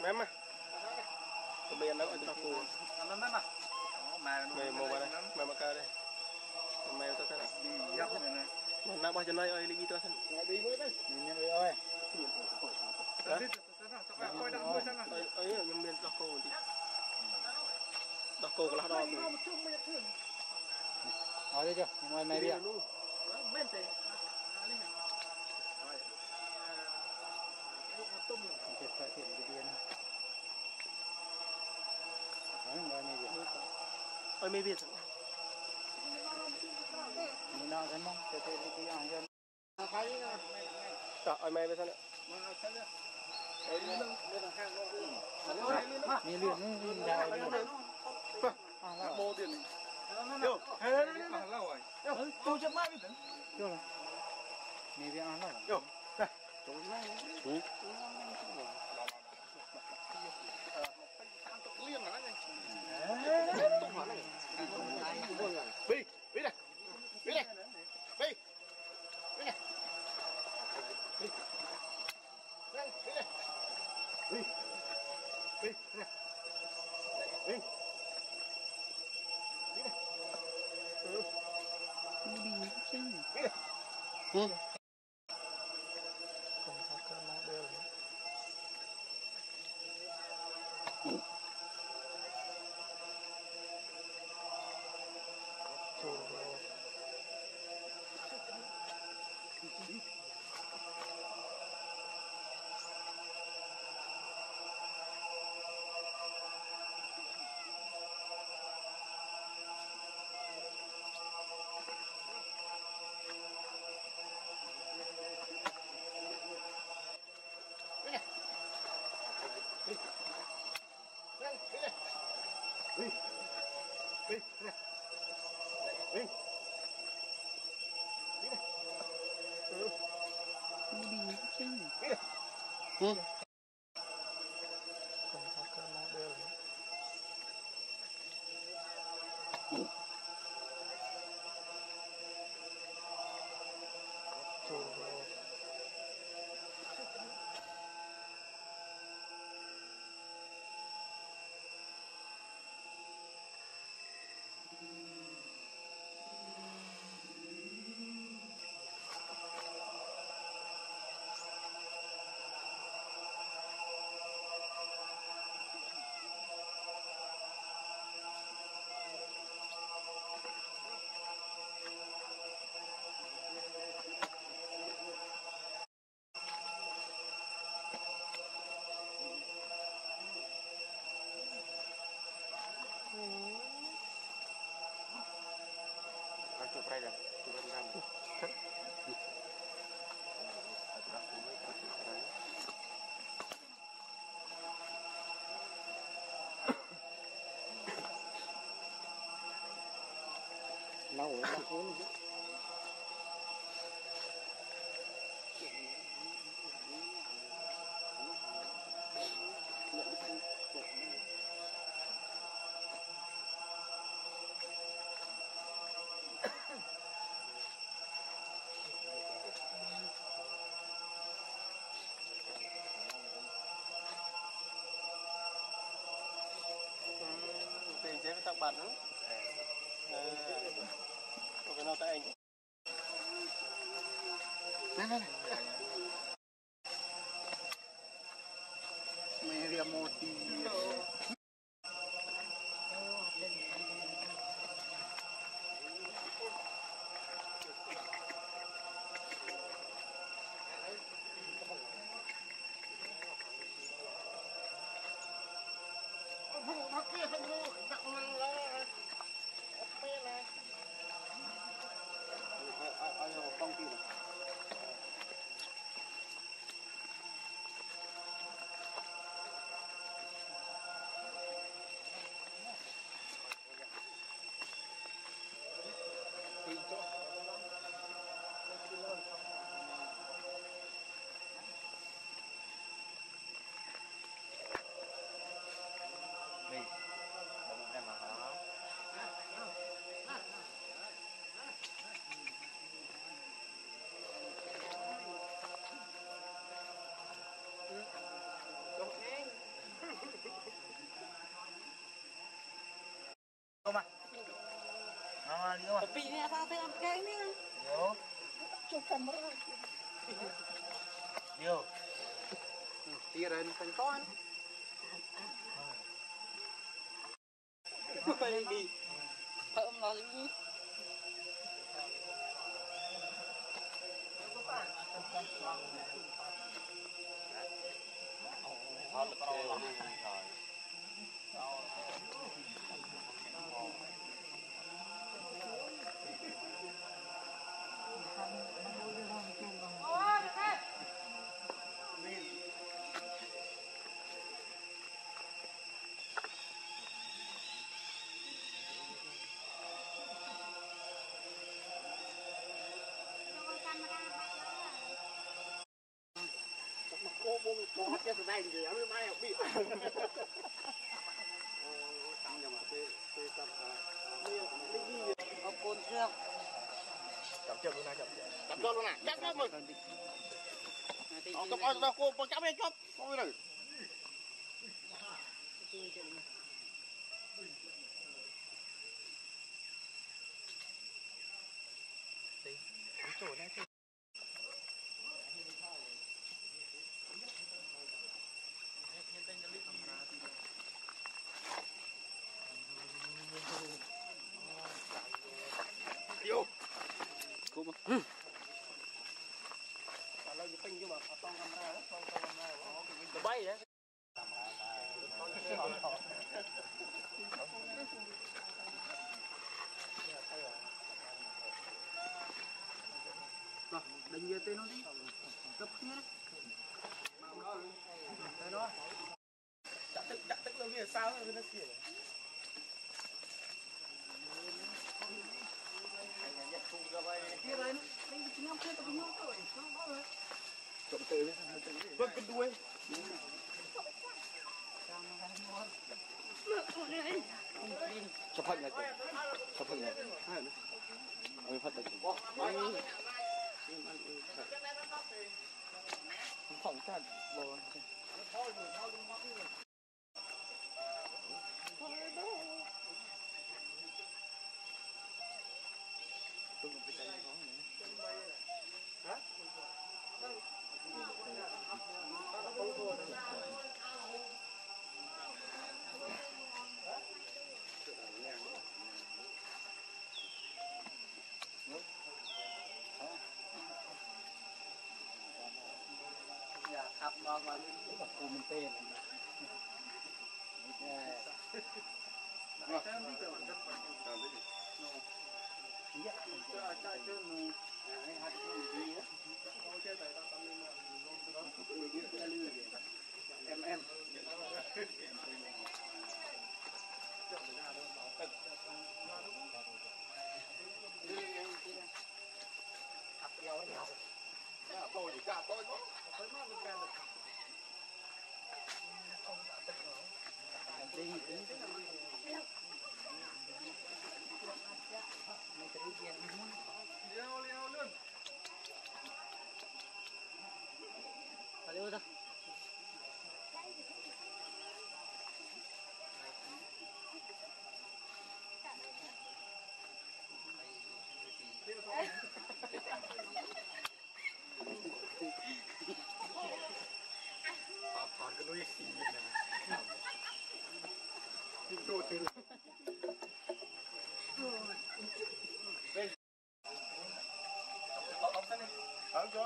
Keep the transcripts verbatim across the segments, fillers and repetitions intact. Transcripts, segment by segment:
mém mà có miền nó ở trong cù mém mà mày mua vào đây mày mặc đây mày tao thấy đi dọc này này mà nãy bao giờ nói ơi đi tao thấy đi mới đây nhìn ơi ơi ơi nhưng miền đọc cù thì đọc cù là đo ở đây chưa ngoài mày biết men tê thiệt phải thiệt cái điên ở ngoài mày biết ơi mày biết mình nào cái mong cái cái cái hàng dân thấy trời ơi mày biết sao nữa mi luyện nó dài nó bô tiền yo tôi chấp mai biết chưa là mi biết ăn rồi yo liên mà này bi bi này bi này bi bi này bi này bi này bi bi này bi bi này ừ đi chứ bi này ừ không sao cơ nó đều đi chứ ừ không sao cơ nó đều chụp đây là chụp anh làm lâu rồi lâu cuốn chứ tiền chế với tặng bạn nữa có cái nào tại anh này này mày riêng một tí nó kia không mua đặt mình là bên này ai ai ai công ty thì cho mình em mà hả kamera đi mà. Tapi ini apa apa kayak ini? Yo. Cuk kamera. Yo. Tiran penton. Apa yang di? Pak Om lagi. Hal kalau cô bố cô hát cái này gì em mai học bị tăng nhà mà tê tê tập học côn chưa Chậm chậm luôn nè, chậm chậm. tập cho luôn nè chắc lắm rồi học tập ơi đâu cô cô cháu em chóp coi này Đi, đi chỗ này chứ. Yo. Cô mà. Kalau lagi ping cuma potong kamera, potong kamera. Oh, cái bay đấy. Rồi, đánh về tên nó đi. Cấp kia đấy. Tên nó. Chặt tức, chặt tức luôn như sao nó nó xỉu. Kia đây nó, đánh cái nhau kia tao nhau rồi, không có rồi. Trộm tự đi, tự đi. Vâng cái đuôi. Chụp hình này. Chụp hình này. Hai nữa. Ôi phát được. Phỏng chặt bò. Hả? Dạ, khắp nó mà cũng là cô mình tên này. Rồi, xem đi cho bạn rất quan trọng. Dạ, cho cho cho nó hai hai cái gì á. Không chơi tại tao tao nên là luôn từ đó người biết cái lư gì. Em em. Học nhau đi học. Tôi thì cả tôi có. Tôi mà mình càng được. Không đã tức nữa. Đi cũng leo leo luôn. Leo ra. Còn cái đuôi xì này. Đồ từ bên bóng sân đi ở chỗ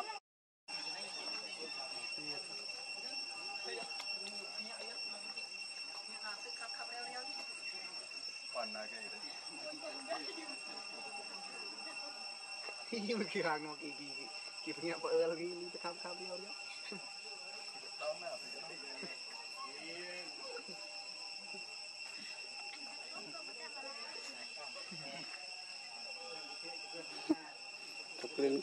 còn là cái gì mà kỳ hàng nó kỳ kỳ kỳ phải nghe vợ là cái đi khám khám đi đâu nhá Chụp lên.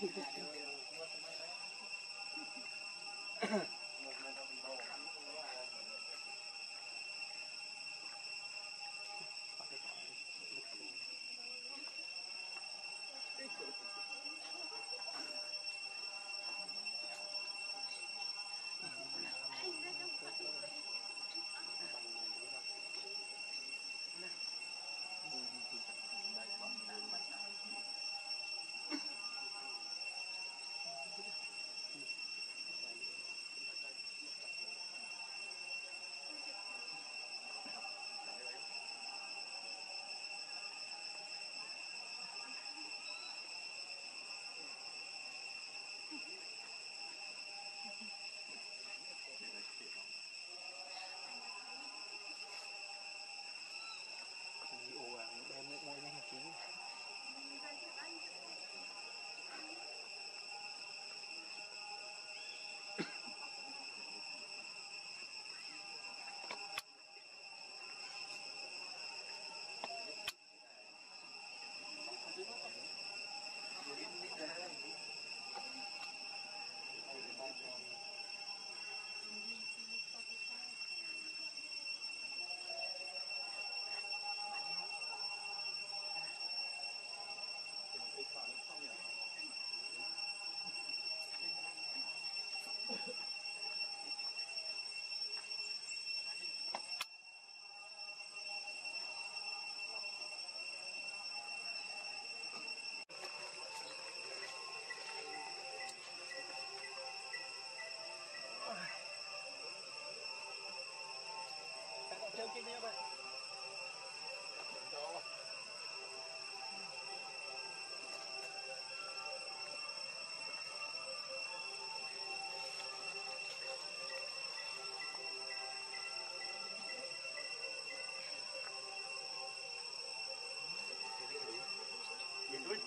Nah. theo kia nha bạn. Nhìn đuôi.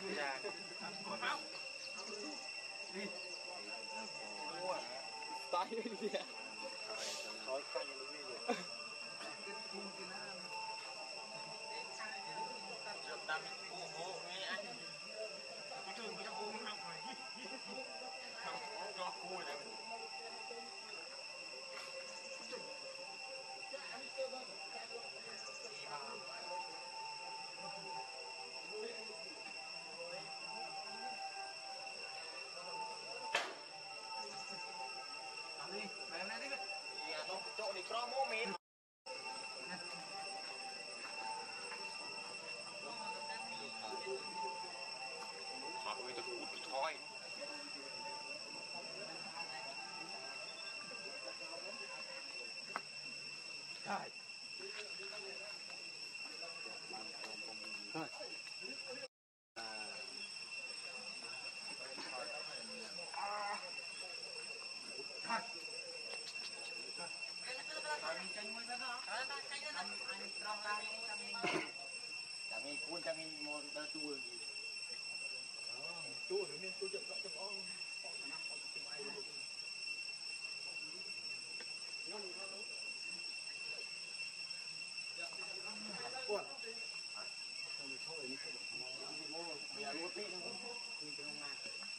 đi tay đi à thôi tay như thế này Hãy chỗ đi pro mô mít họ người ta cút thôi Hai. Hai. Kami pun kami mau bertua lagi. Tu, ini tu je tak tengok. Kuat. Kami tahu ini. Mau biar roti ni. Ini kena mak.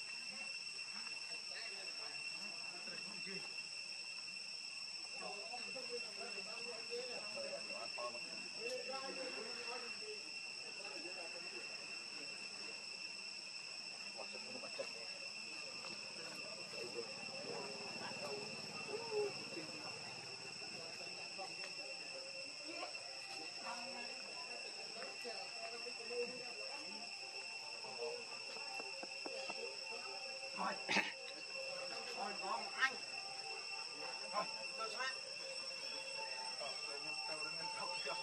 Thôi. Thôi con anh. Thôi, tôi sát. Ờ, tôi nên tôi nên khóc cho.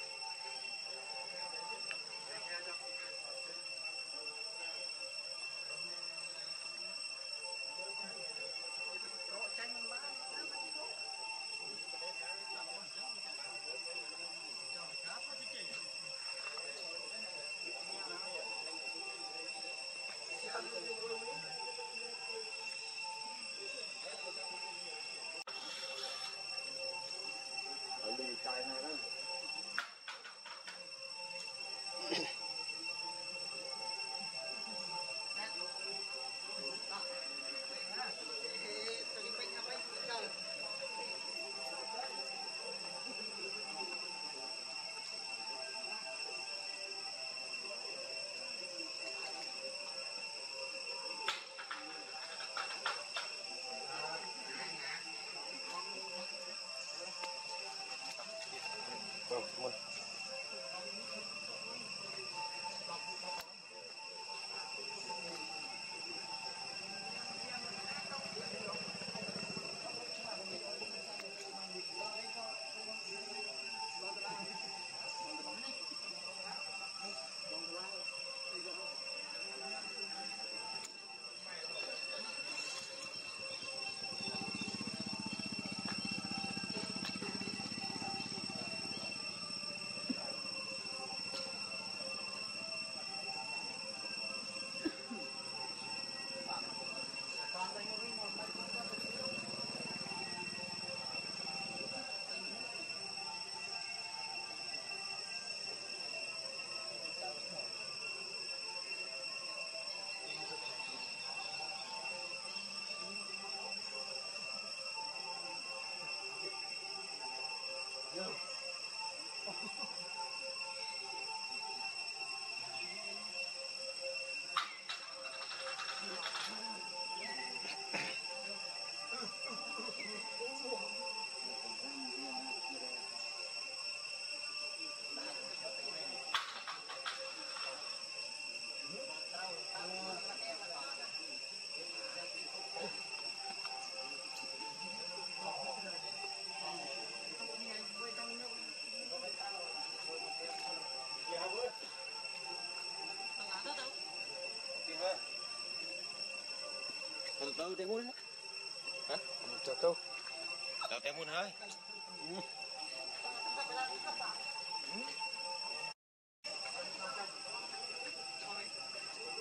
Ở đây chai này đó. Vâng, cảm ơn. Từ từ tem muốn hả? Từ từ. Từ tem muốn hơi. Ừ.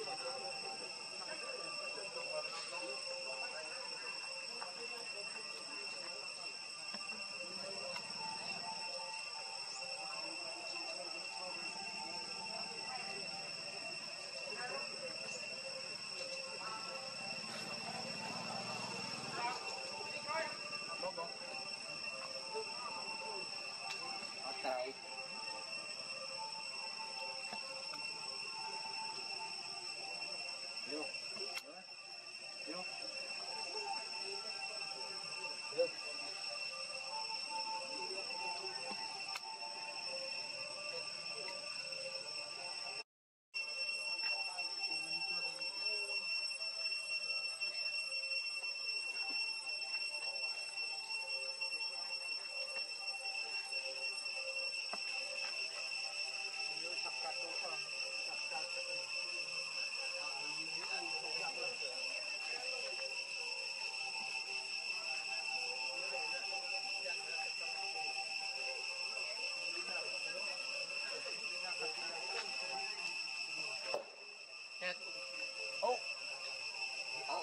ô ô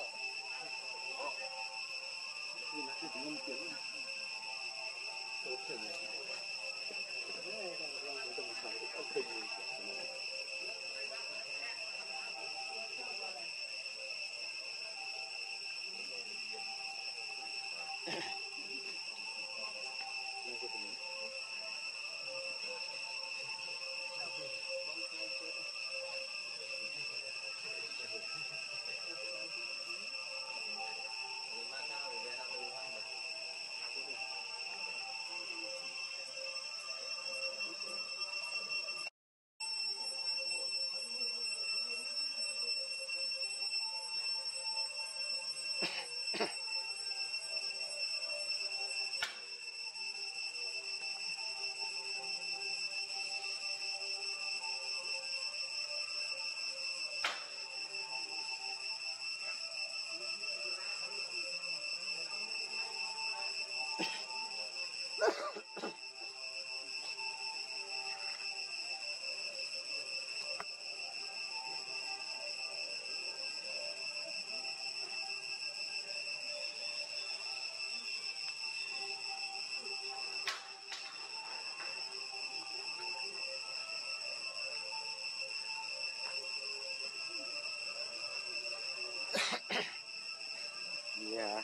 thì nó chỉ ngâm tiếng tốt hơn này nó đang đang phải cái kinh yeah.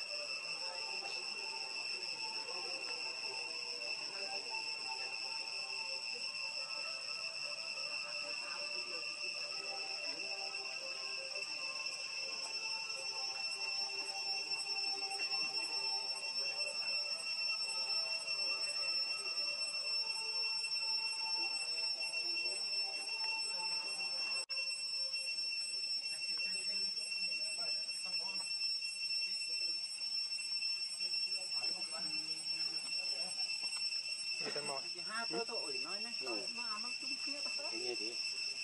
hai bữa tôi nói này nó nó chung kia đó nghe đi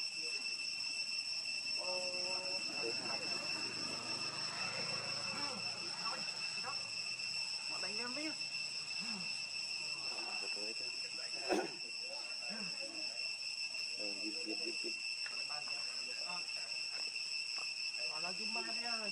họ đánh em biết viết viết viết viết họ nói chung ba đi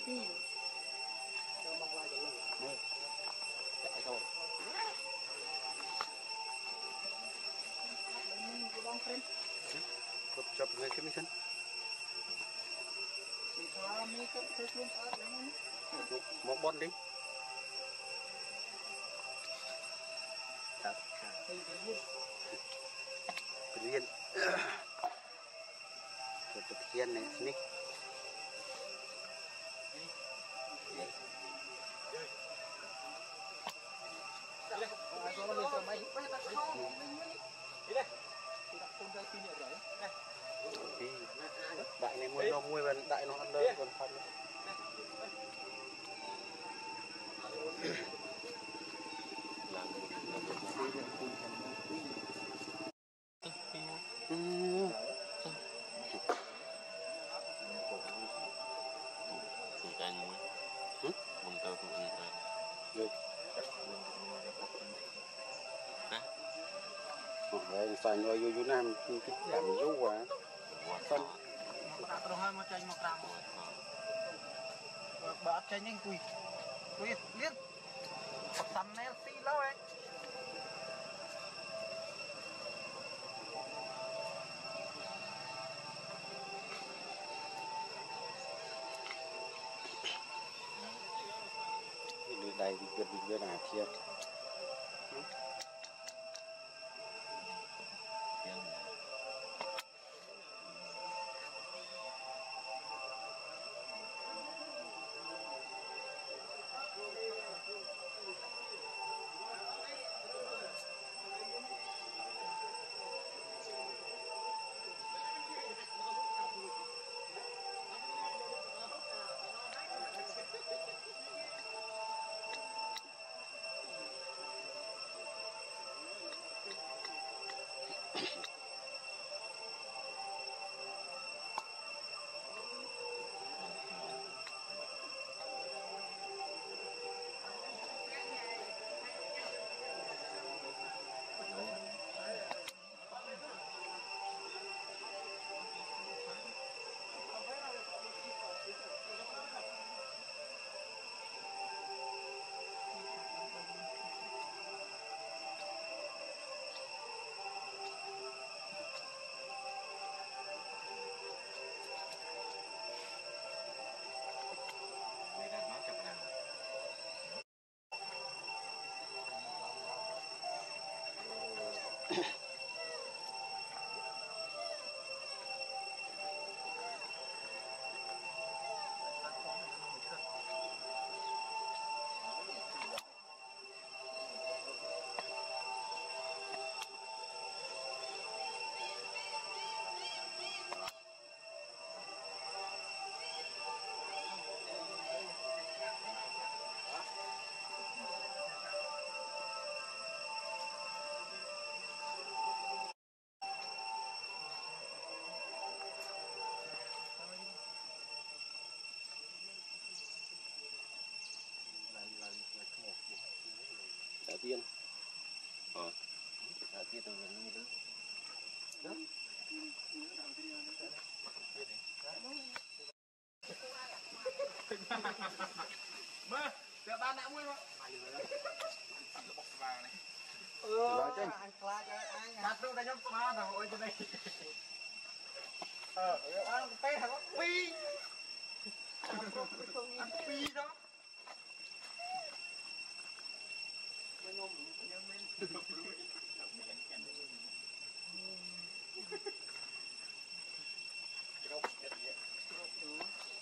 pi cho mong lại cái lửa chạy rồi cái bóng friend cột chập ngay cái mission thì thoa mấy cái thứ luôn ở đấy một bon đi thì cái gì cái liên cái tập thiên này sini đại này mua nó mua bên đại nó ăn đơn còn phân rồi xài ngồi vô Nam cái giảm rú quá phân đặt đồ hai mà chanh một gram bát chanh nhanh quỳ quỳ liên sắm nè xí lâu anh lưỡi đầy bị giật bị giật à thiệt Đã tiên ờ đã tiên từ mình như thế đó mơ tựa ban đã mua không ừ anh pha cho anh đặt đâu đây nhóc pha nào ôi trên đây ờ ăn tê hả pi ăn pi đó mình ngom nhớ mình Hãy subscribe cho kênh Ghiền Mì Gõ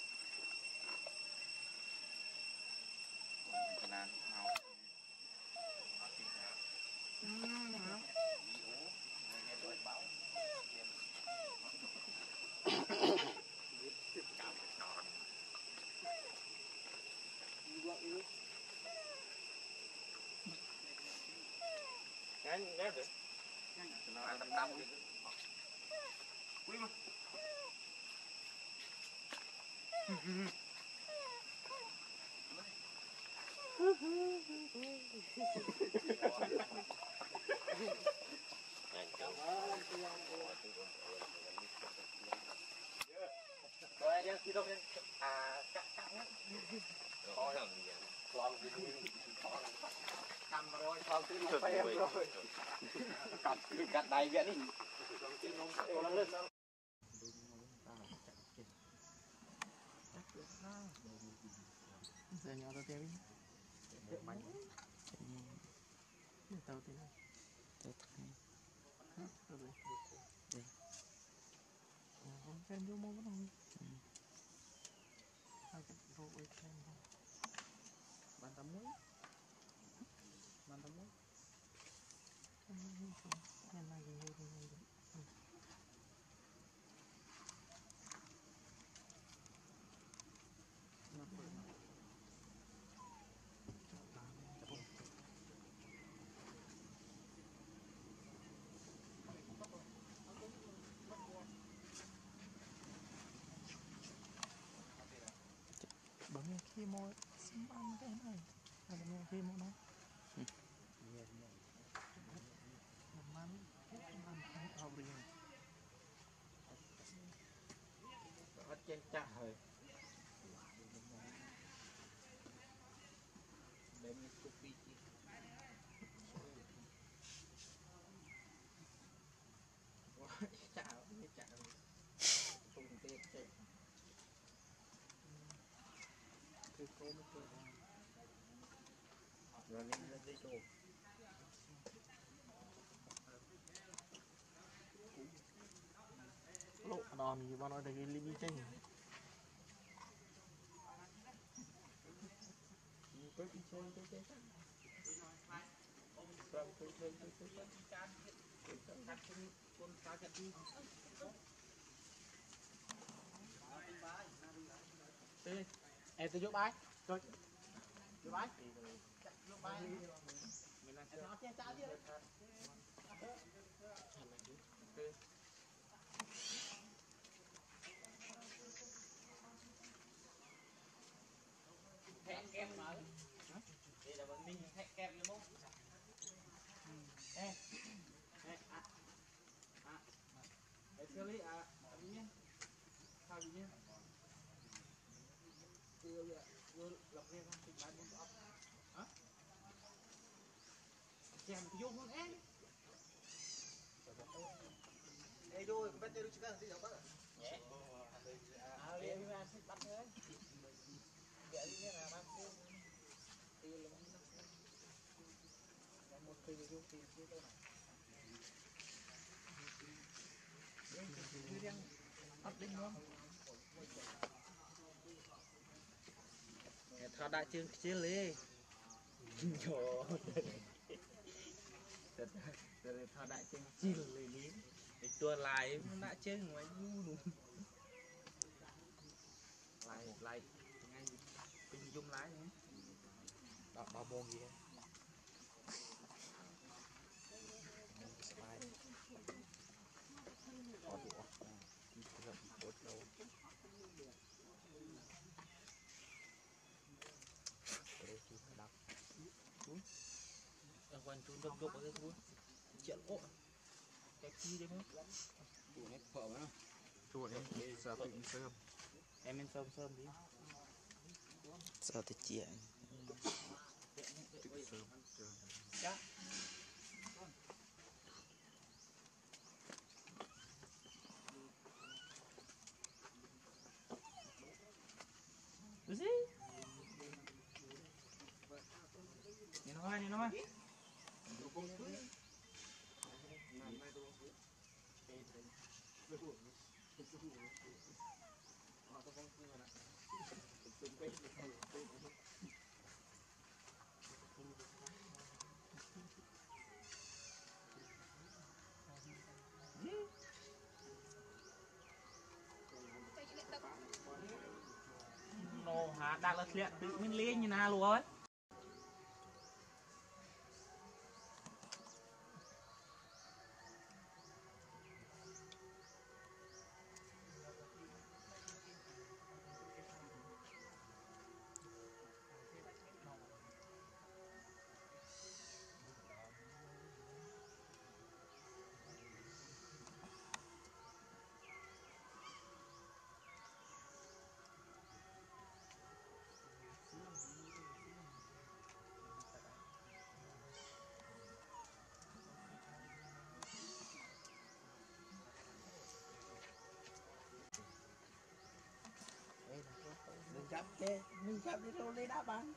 để không bỏ lỡ những video hấp dẫn Nhanh nếp đấy. Nó ăn tầm tầm đi. Quý mà. Anh rồi đi khi đâu đi à cắt cắt hết thôi còn gì cầm rồi xong cứ nông phê rồi cắt cắt đầy vậy đi giờ nhỏ tao tiêu đi mạnh tao tiêu tao thằng tao rồi không xem vô môn vẫn không tao cái vô ơi xem bàn tao muối bàn tao muối em này gì gì gì bấm khi môi xâm ăn cái này là bấm khi môi nó làm ăn làm ăn ao riêng hết trên chặt rồi đem đi copy chi chảไม่chảตรงเตะเจ็บคือโค้งไม่เคยrồi nên lên đi đồ lộ đòn gì bao nói đây li tranh tôi đi chơi tôi chơi xong tôi chơi tôi chơi tôi chơi em tôi giúp ai rồi giúp ai giúp ai mình làm sao chơi sao chứ hẹn kem mà đây là bọn mình hẹn kem đúng không ê ê à à ê xử lý à gì nhé sao gì nhé vừa vừa lập lên không thì bạn muốn ấp hả chèn vô luôn ê ê vô bắt chơi được chưa gì đâu bắt nhẹ à đi ra bắt thôi vậy như là bắt tiêu là một kỳ vô kỳ kia đâu này cứ đang bắt đinh không thọ đại chương chia lì trời ơi thọ đại chương chia lì đi để tua lại đã chơi ngoài du luôn lại lại ngay tình dung lái nữa đó bao môn gì quan chú độc độc ở cái thú chuyện ộ cái chi đấy không chủ này phở mà chủ này giờ tự sơm em em sơm sơm đi sao thì chuyện tự sơm chắc cái gì nhìn nó nhìn nó nó hả đang là chuyện tự mình lên như nào luôn Thế mình chạm đi đâu lấy đá bán.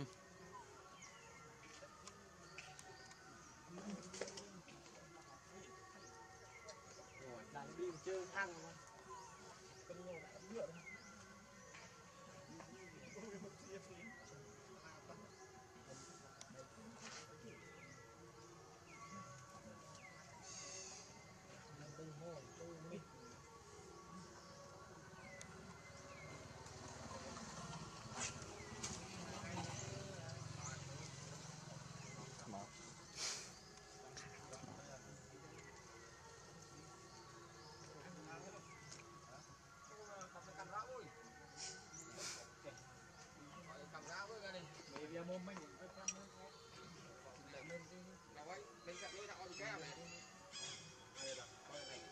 Đang đi chơi thăng mà. Cái nhau đã nhựa rồi. Mồm mình cũng rất là đâu ấy, bên cạnh đôi thằng kéo này. Đây là, đây này.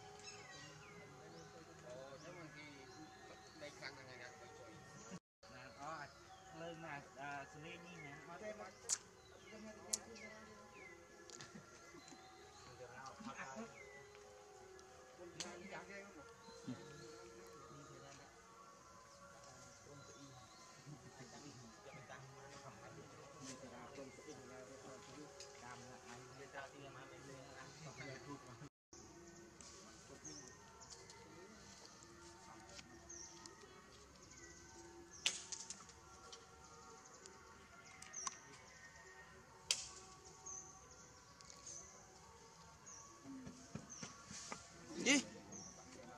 Ồ, chứ mà thì đây căng này này này trời. Nè, đó, lên nè, à, xử lý như nè, nó đây mà. Đi.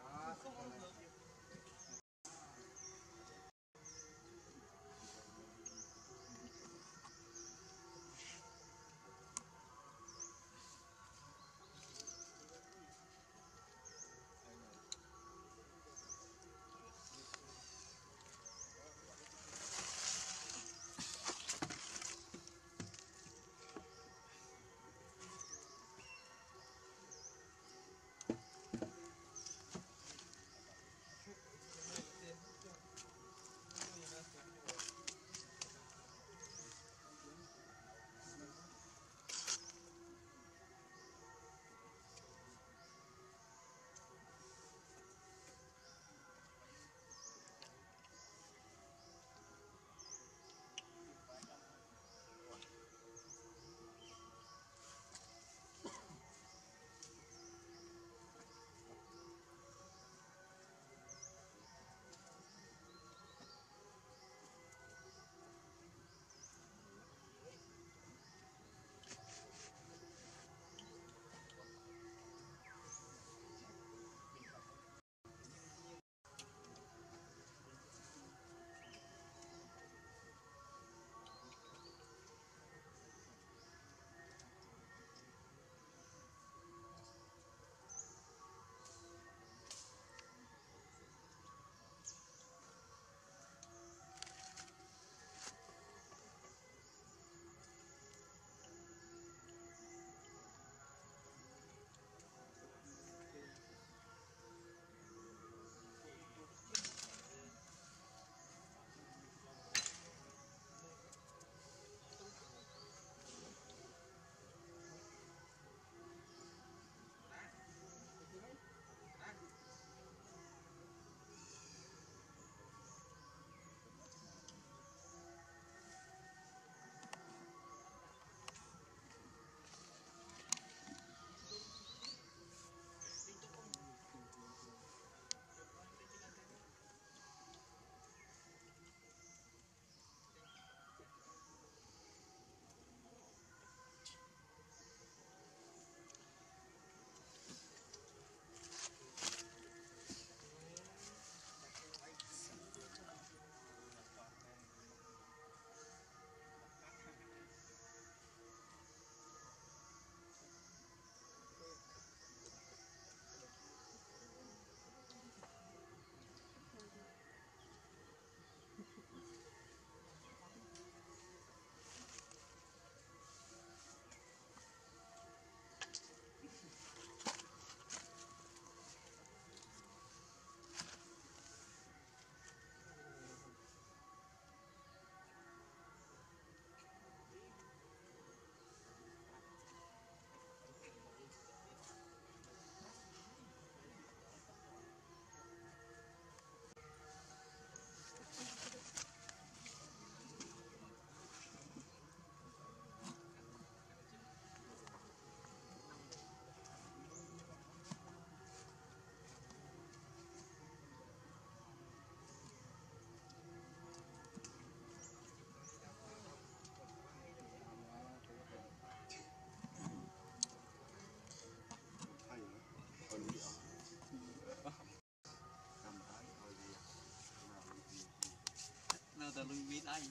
tao lui biết anh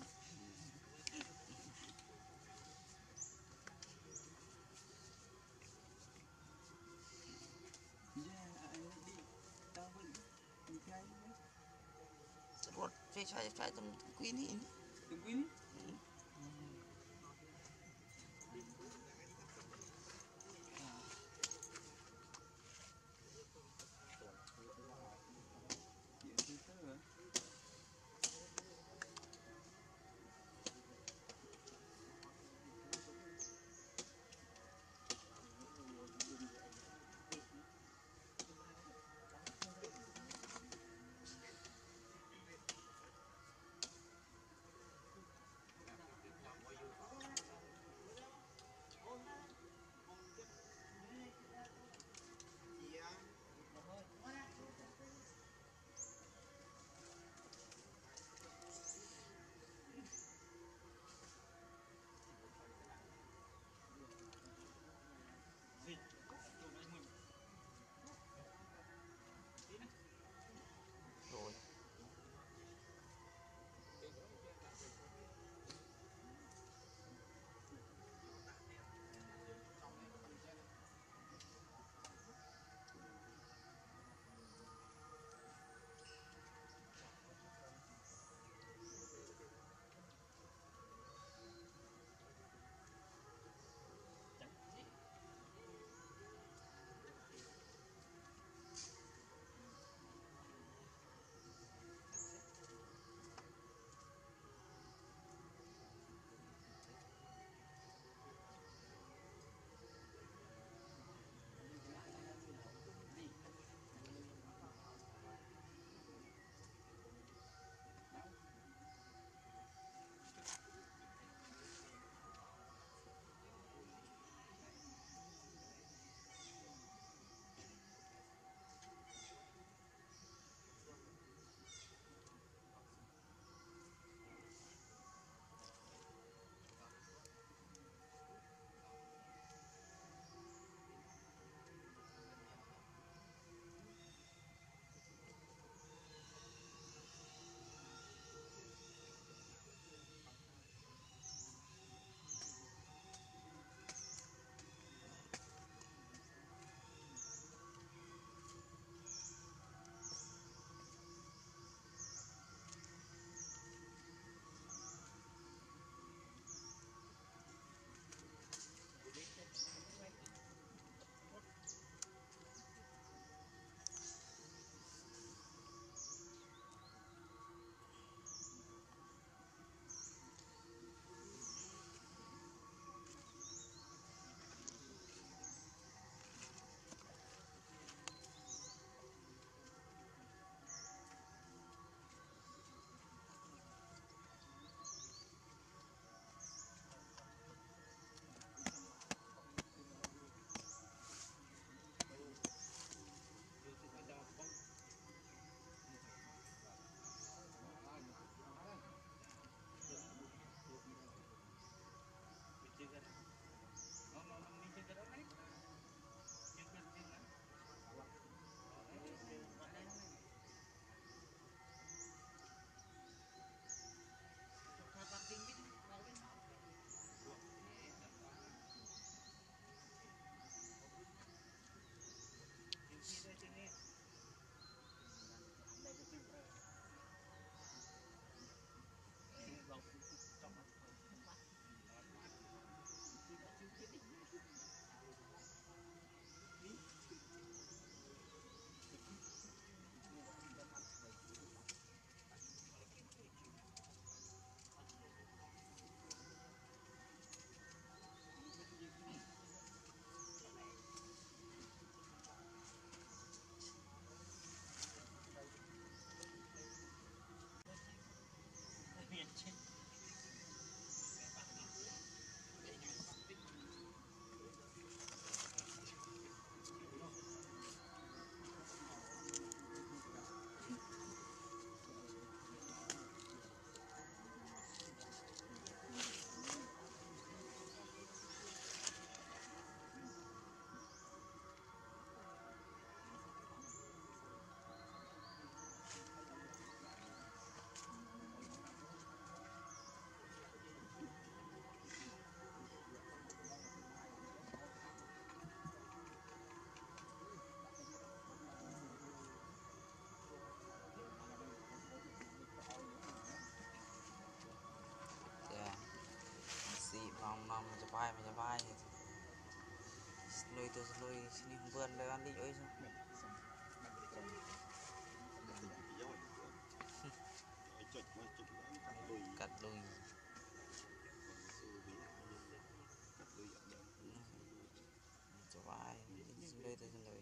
Rốt phải phải phải tầm quý ní. đừng quên từ lôi xin vườnเลยăn đi ơi sao cắt đùi cho vai xin lôi từ xin lôi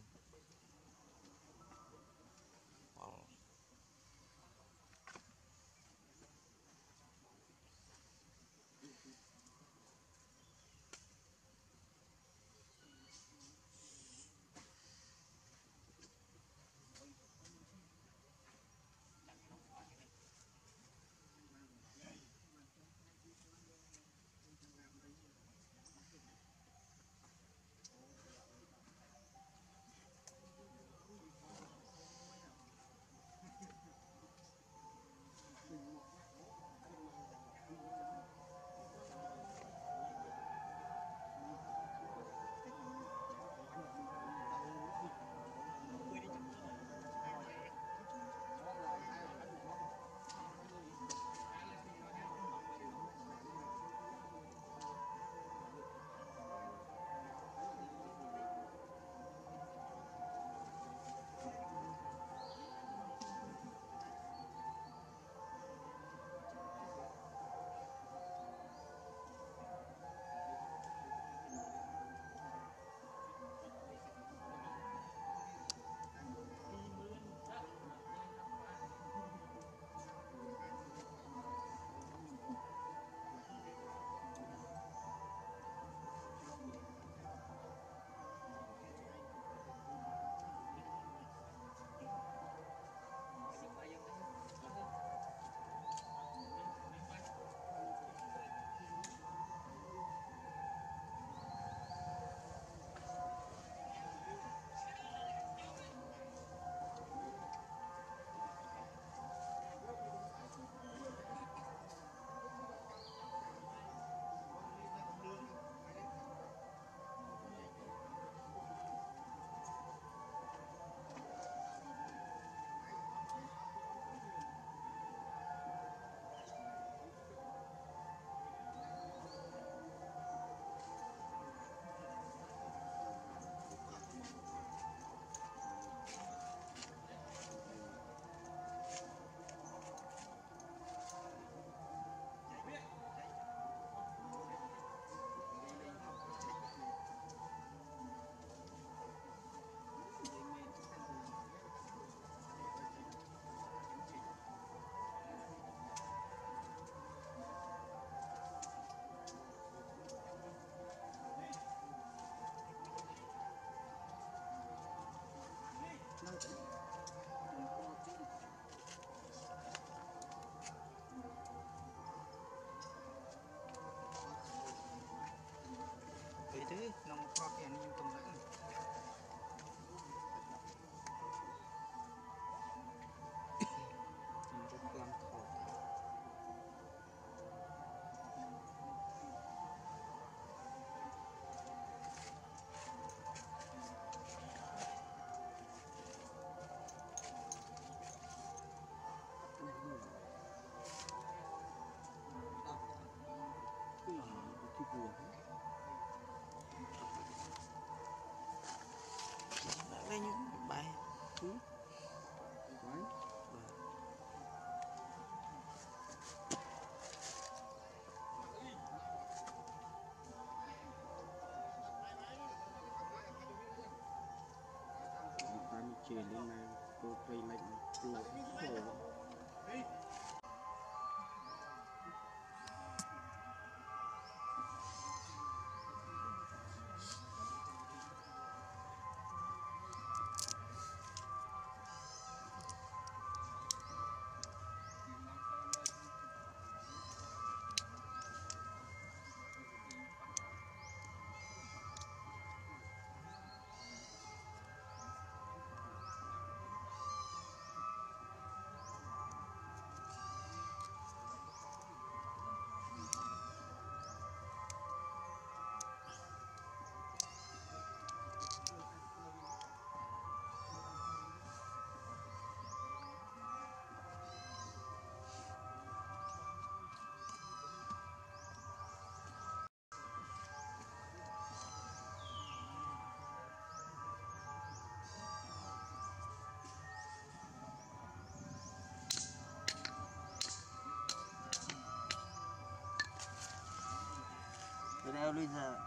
itu nomor prop yang ini pun lên những bài chuyển lên này cô quay lạnh lạnh khổ theo lui giờ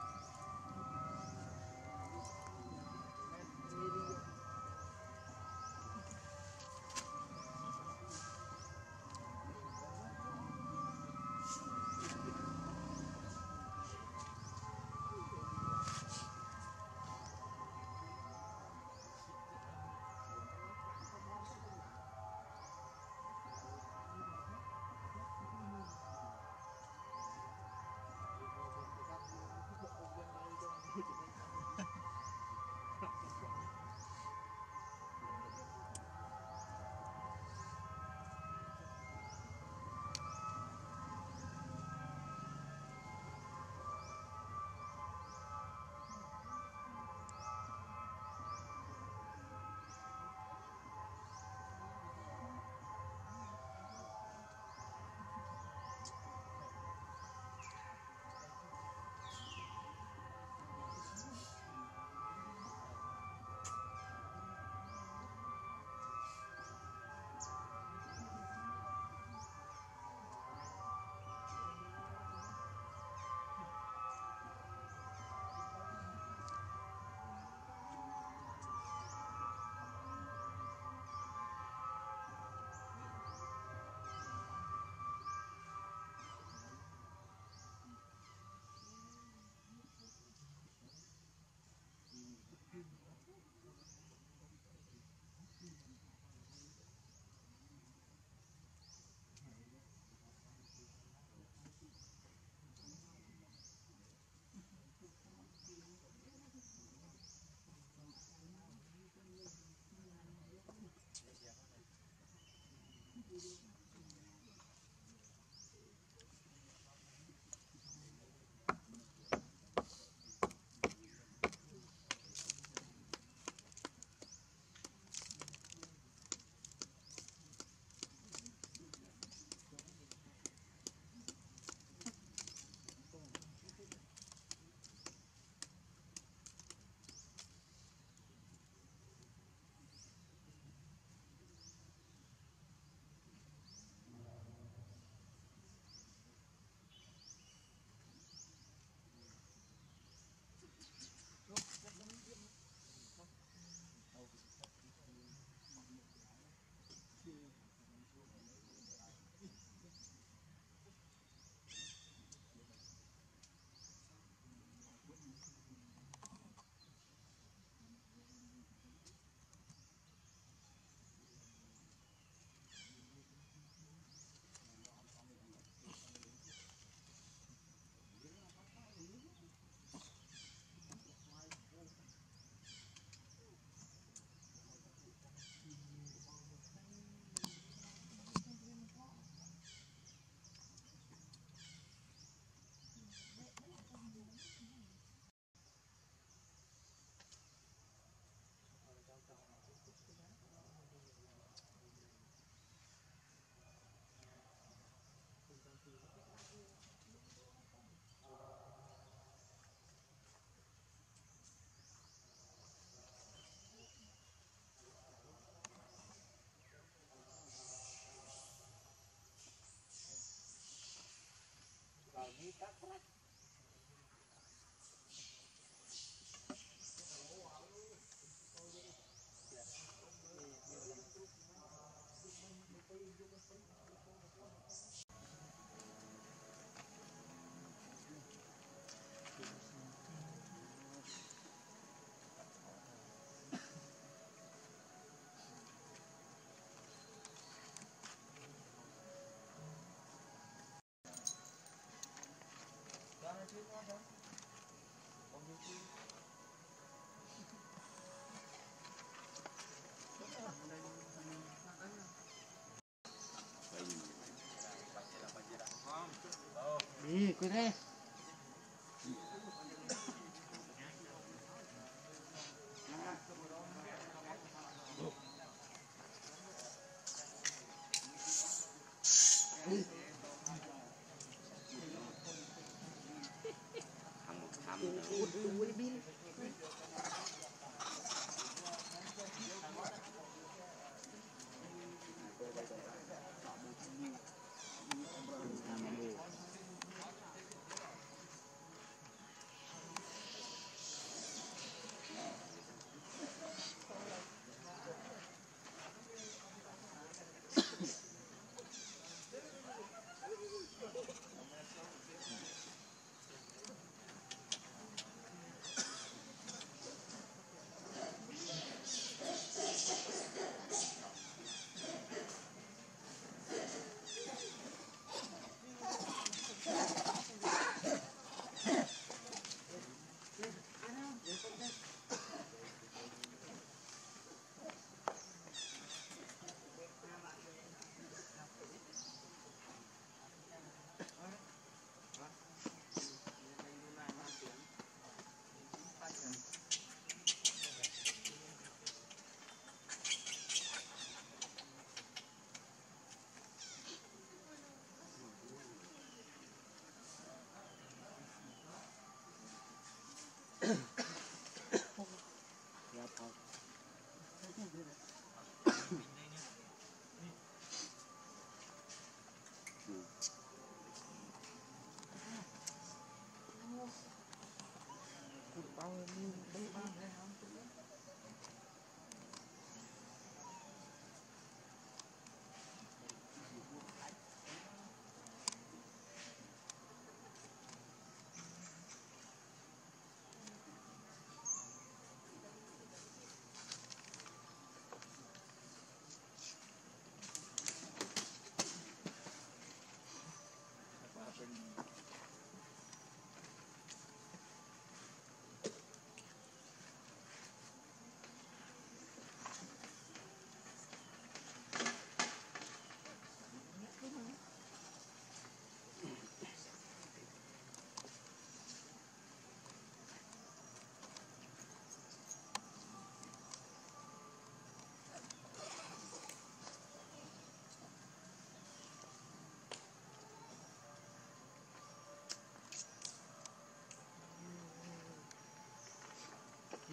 đi quên đi.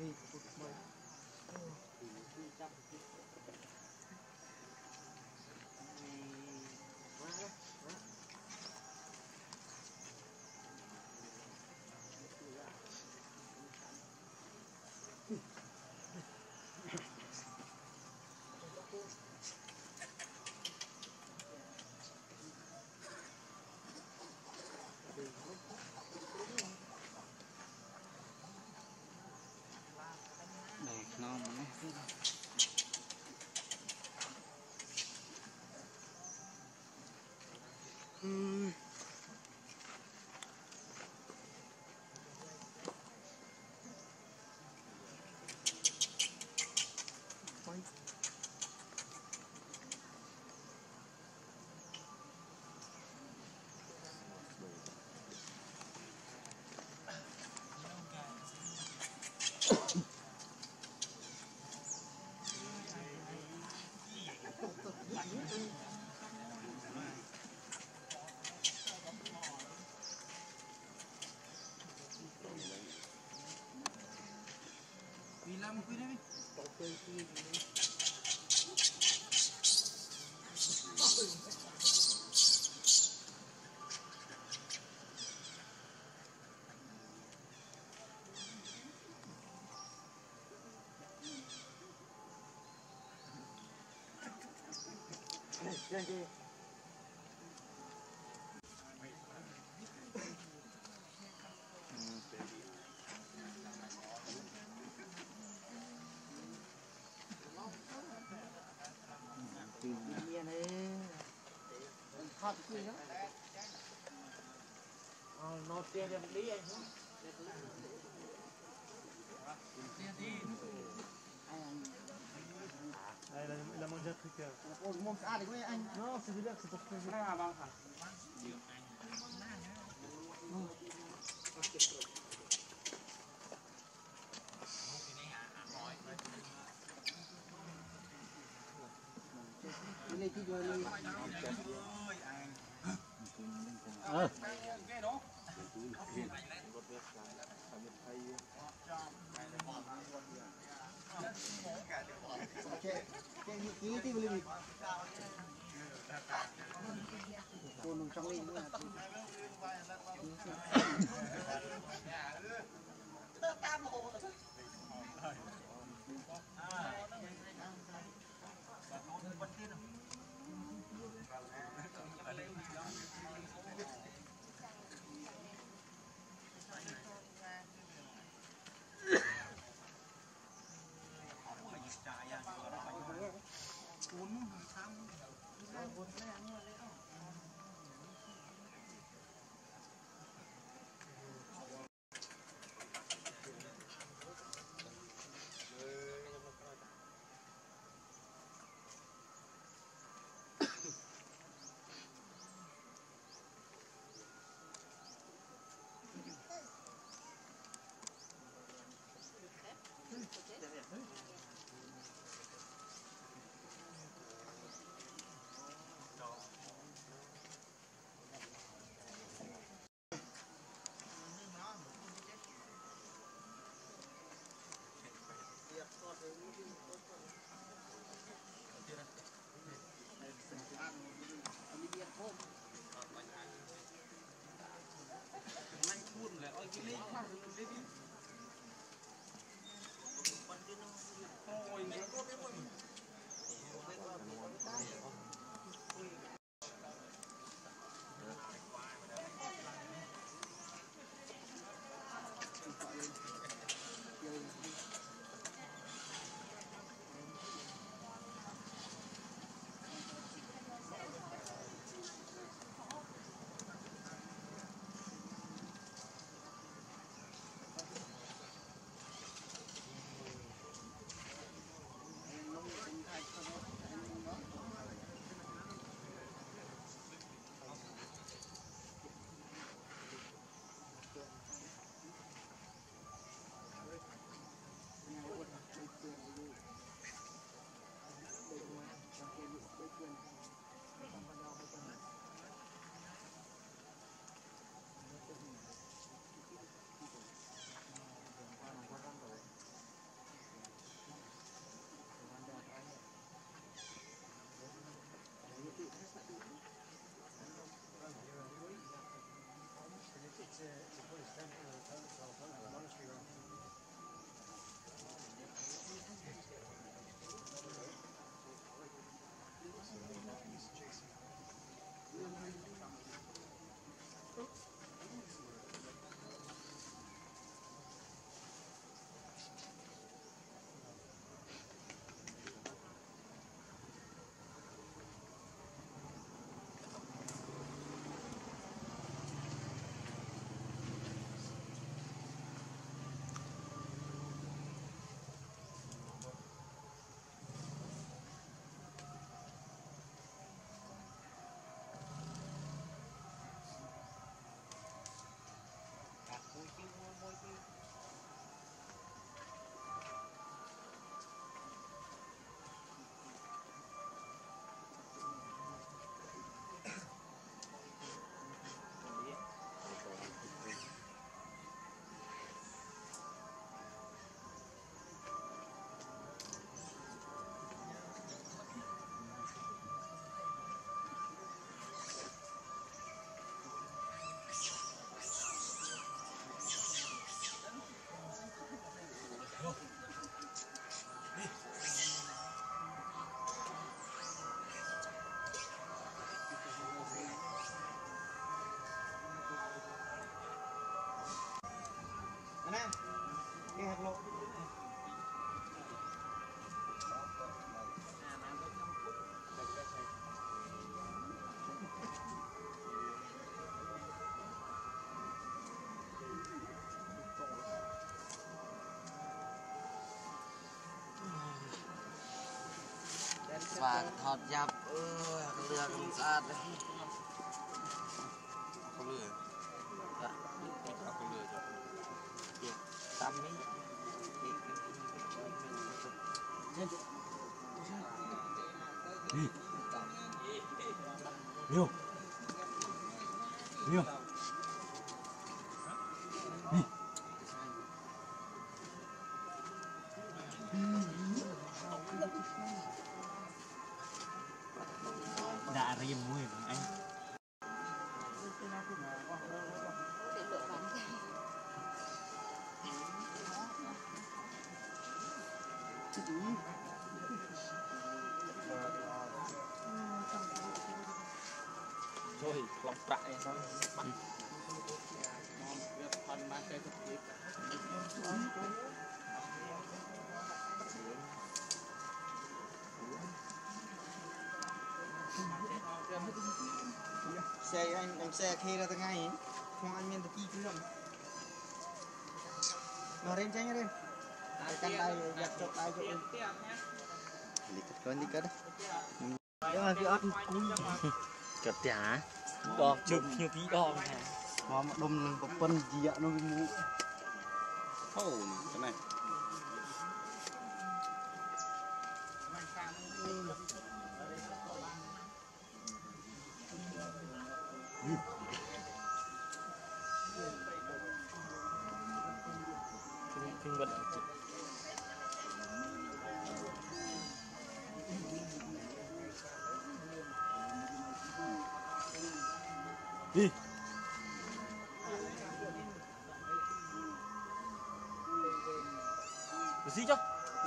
đi tôi mời đây ngon mà ừ. Làm quy đấy. Đây đây. Hot gì đó. Ờ nó tiền được đi anh. Đây là là món rất thích kìa. Ôi mồm xa thì quay anh. Nó sẽ được sự phục vụ Ra bằng hả? đi đi rồi đi. ờ Cái cái ký thì lên. Cô trong lên nữa. và thọt dập ơi cái lừa cũng sát đấy có lừa dạ có lừa cho tắm đi Nhiều nhiều đã riêng mũi anh rồi lòng trại thôi phần mang cái thực tế xe anh anh xe khi ra từ ngay ấy không anh miên từ kia chứ không nó lên tranh lên căn đây giặt cho tay cho em đi cất con đi cất đấy rồi cái ớt cật chả đo chụp như tí đo này mà đâm có phân gì ạ nó bị mũ oh cái này kinh vật đi gì chứ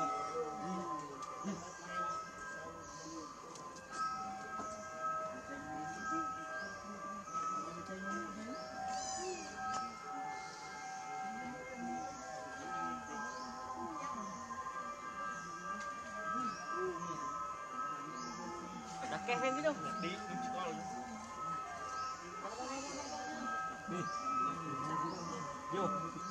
đặt cái bên đi đâu đi đi vô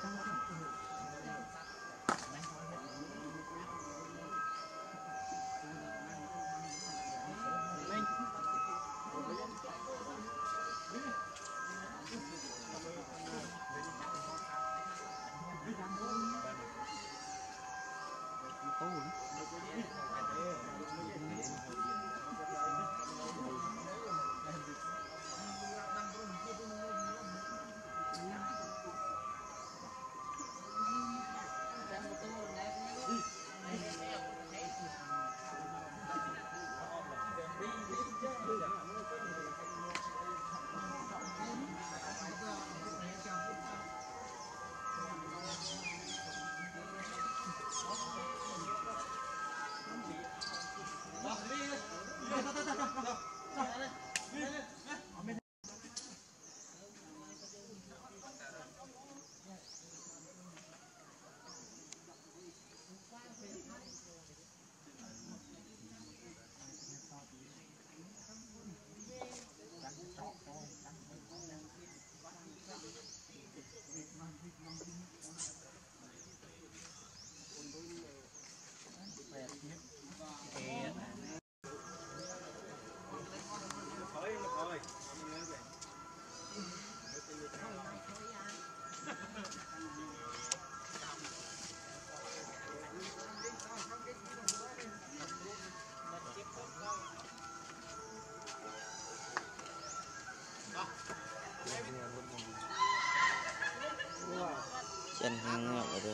chân hăng ngọc rồi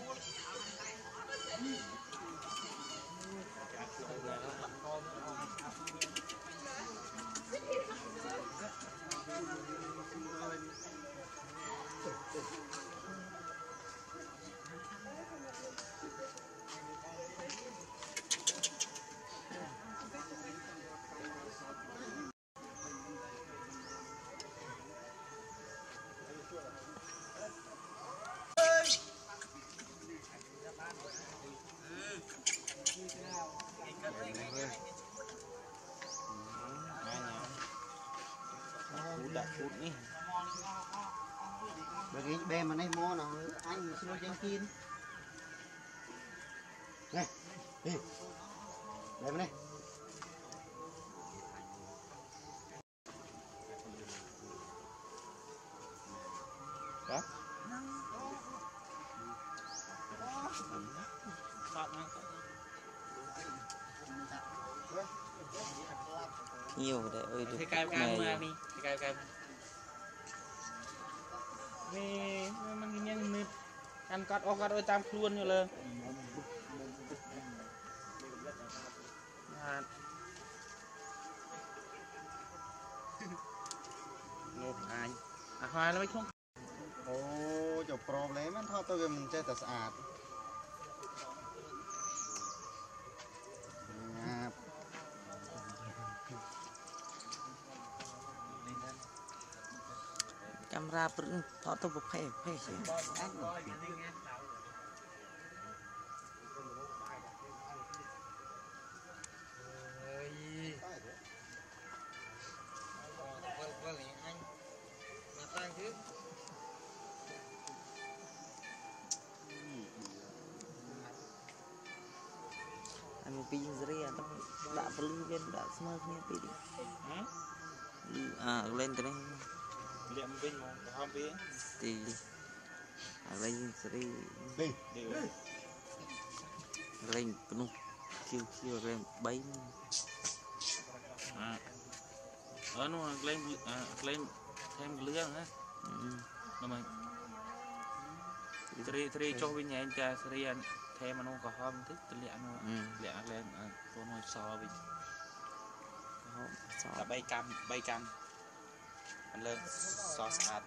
đã phút nhé bởi cái bè mà này mò nào anh xin lỗi anh kia này đi đây này Đó. Nhiều để ơi được. Thì cài cài mà đi, cài cài. Nè, mình nghe nè. Ăn cắt ốc cắt ơi tam luôn như là. Ngột anh. À hoa nó mới không. Ồ, chụp problem á, thôi tôi mình chơi thật sạch. Ngạp. Camera bự, thọ tôi một phê, phê xí. Anh pin dưới à, đã beli viên đã smart nha pin. À lên tới đây. Liệm bên mà không biết. Thì lên dưới Đi. Đi. lên penuh chiêu chiêu lên bay. À. Ở nó lên à, lên thêm lương á. Ừ. Nó mà Tri tri cho bên nhà anh cha Tri anh thêm mà nó có hôm thích tự lẹ nó lẹ lên con nó so với là bay cam bay cam anh lên so sạt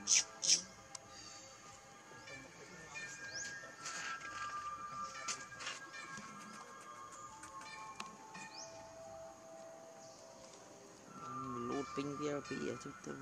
lút pin kia bị ở chút tôi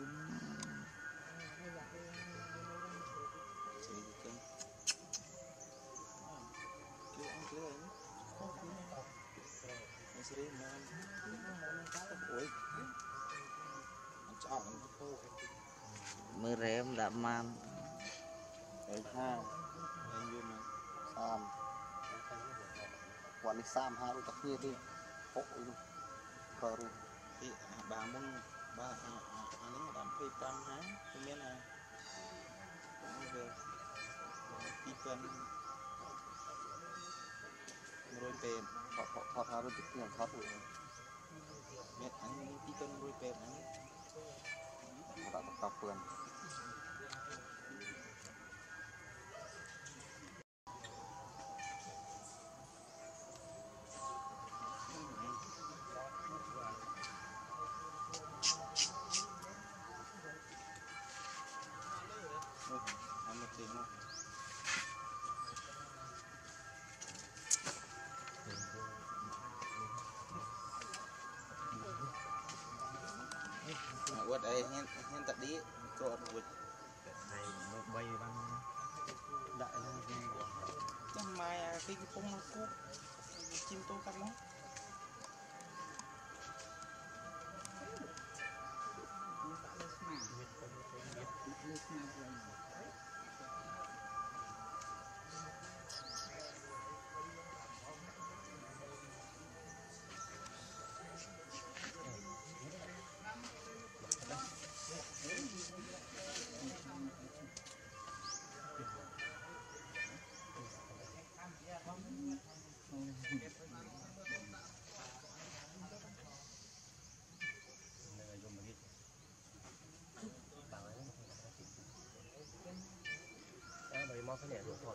mưa rém đã man Đấy ha. Anh viên mà. Sam. Quản lý Sam ha rồi tập kia đi. Hộ luôn. Cờ luôn. thì bà muốn bà anh ấy làm phê tam há không biết là về đi tuần rồi về Họ họ họ tháo được tiền tháo rồi. biết anh đi tuần rồi về anh Đã tập tập vườn. anh một tiền không quật đây hen hen tập đi trộn quật Này một bay băng đại lên. chắc mai cái cái phong cúc chim tô cắt lắm Mau cái này rồi khỏi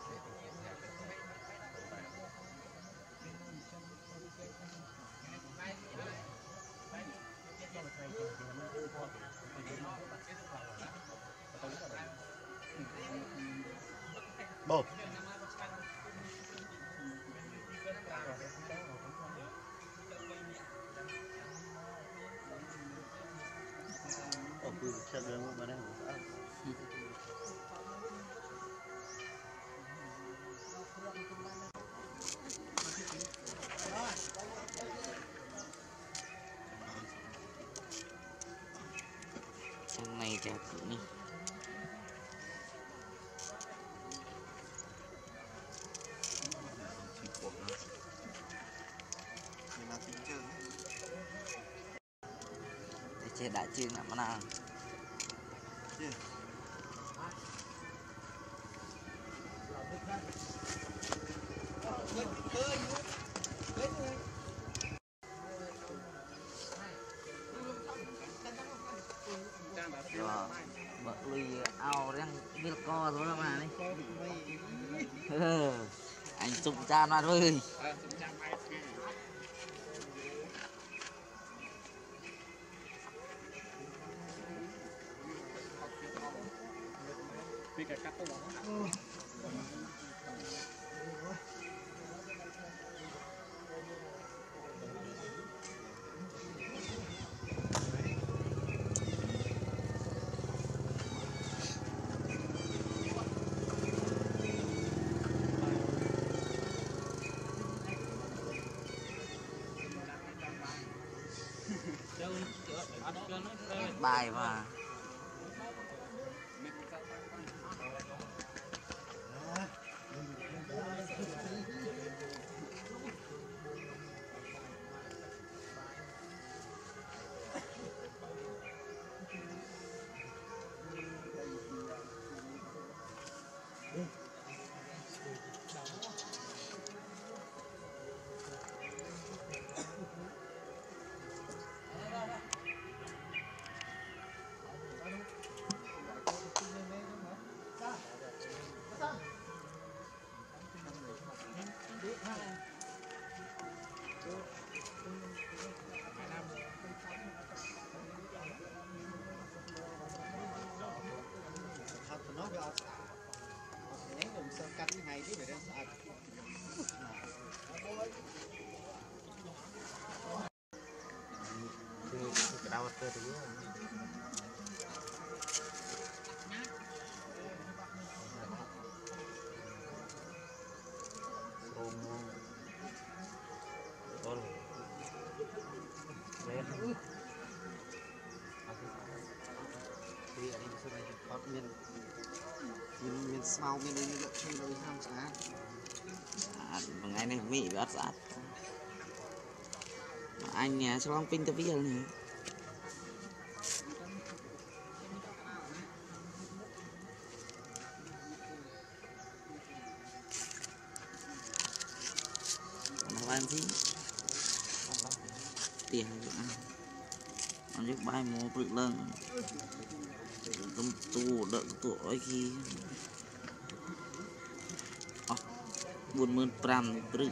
bột ở khu vực chân đường mà đang trong này chả cũng đi để chơi đại chương nào mà nào bật lùi ao đang biết co thôi mà đi. Ừ. Anh chụp cha mà thôi. Bài mà cắt hay chứ để đem sạch. Cái đau cơ thì mình mình sau mình đi lục trên đôi ham sáng à, ngày này Mỹ bị ắt sát anh nhà sao long pin tới bây giờ này nó ăn gì tiền ăn giúp bài mua bự lần tôm tu đợi tuổi khi buồn mơn pram bự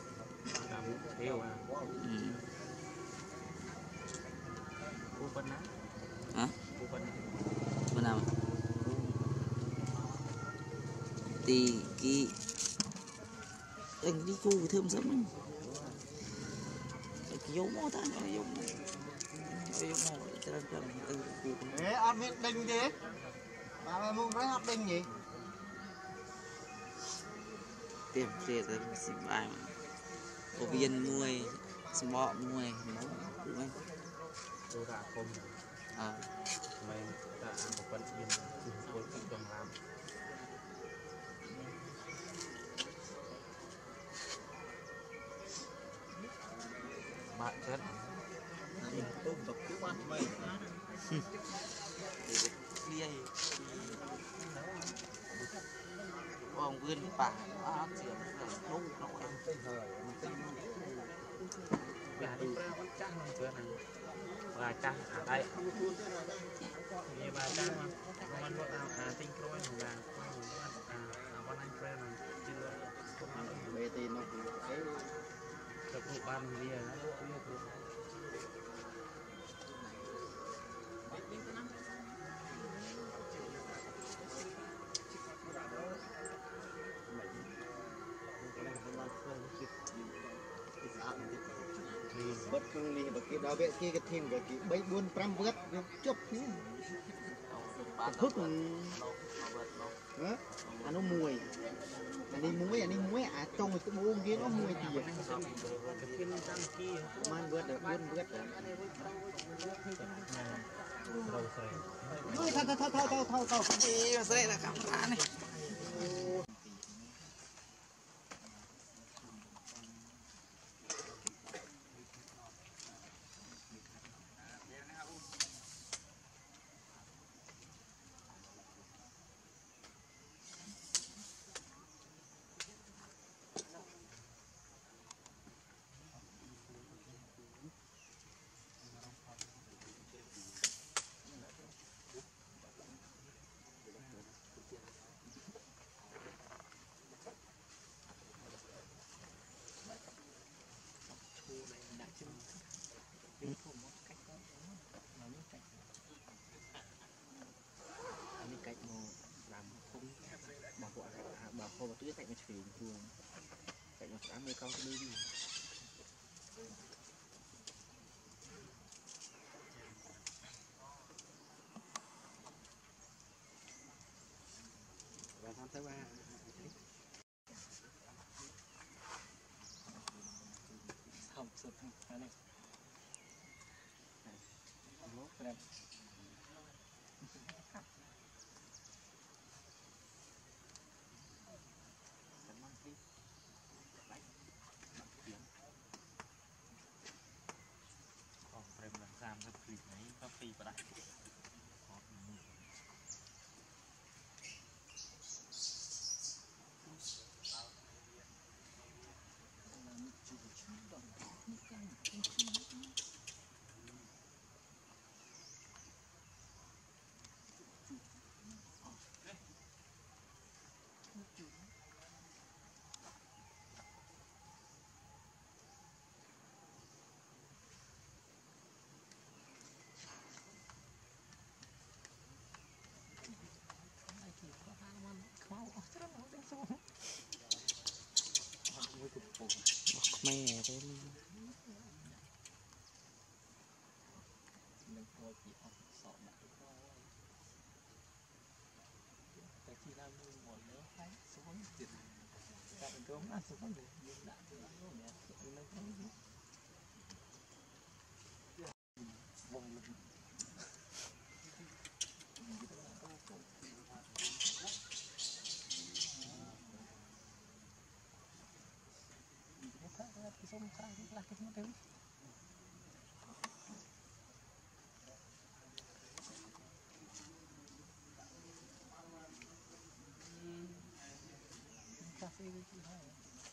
hả bên nào thì cái anh đi cô thơm sớm anh cái dấu mỏ ta cái dấu mỏ cái dấu mỏ cho nên cần từ cô thế ăn miếng đinh thế bà mày mua mấy hạt đinh gì tiệm xe tới xịn bài mà có viên nuôi bọ nuôi nó cũng anh tôi đã không à mày đã một phần yên tôi cũng trong làm bạn chết tôi tập cứ ăn mày đi ông vươn cái bả nó chỉ là đâu nó ăn cái thời gà đi ra con trăng rồi chưa này gà trăng à đây như bà trăng mà con ăn à à tinh khôi gà à con anh quen mà chưa về thì nó cái được một ban bia đó bất đi bất kỳ đó về kia cái thêm về cái bảy buôn pram vớt chụp nhé thức hả anh nó mùi anh đi muối anh đi muối à trong cái muỗng kia nó mùi gì vậy man vớt được buôn vớt thôi thôi thôi thôi thôi thôi thôi gì mà đây là cảm giác này cái cạnh nó chảy chuồng cạnh nó sáng mấy con cái đi và tham thứ ba không sụp này này lốp đẹp còn frame làm sao nó clip này có phi vào đây mày thế mình thôi chỉ học sọ đã cái chi là mình một nữa hay xuống tiền tại mình cũng ăn xuống được nhưng đã thì ăn rồi nè mình không biết vòng lực cái sông khai là cái nó đấy cà phê với chị hai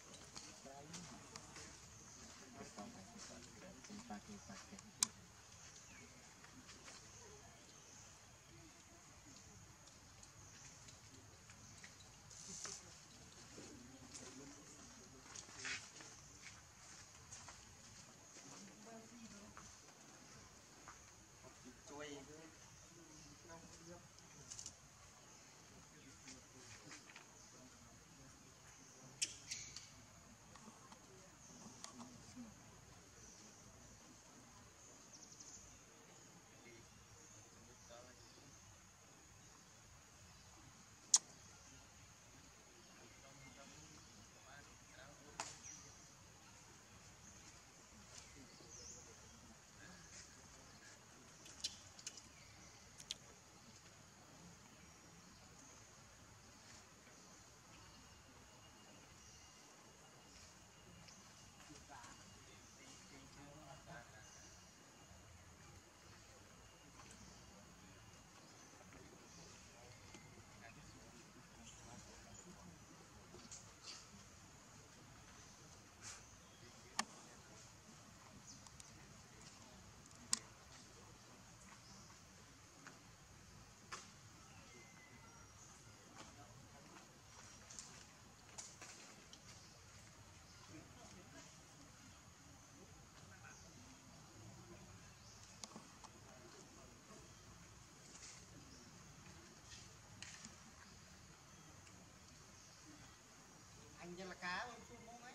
anh cho là cá luôn ấy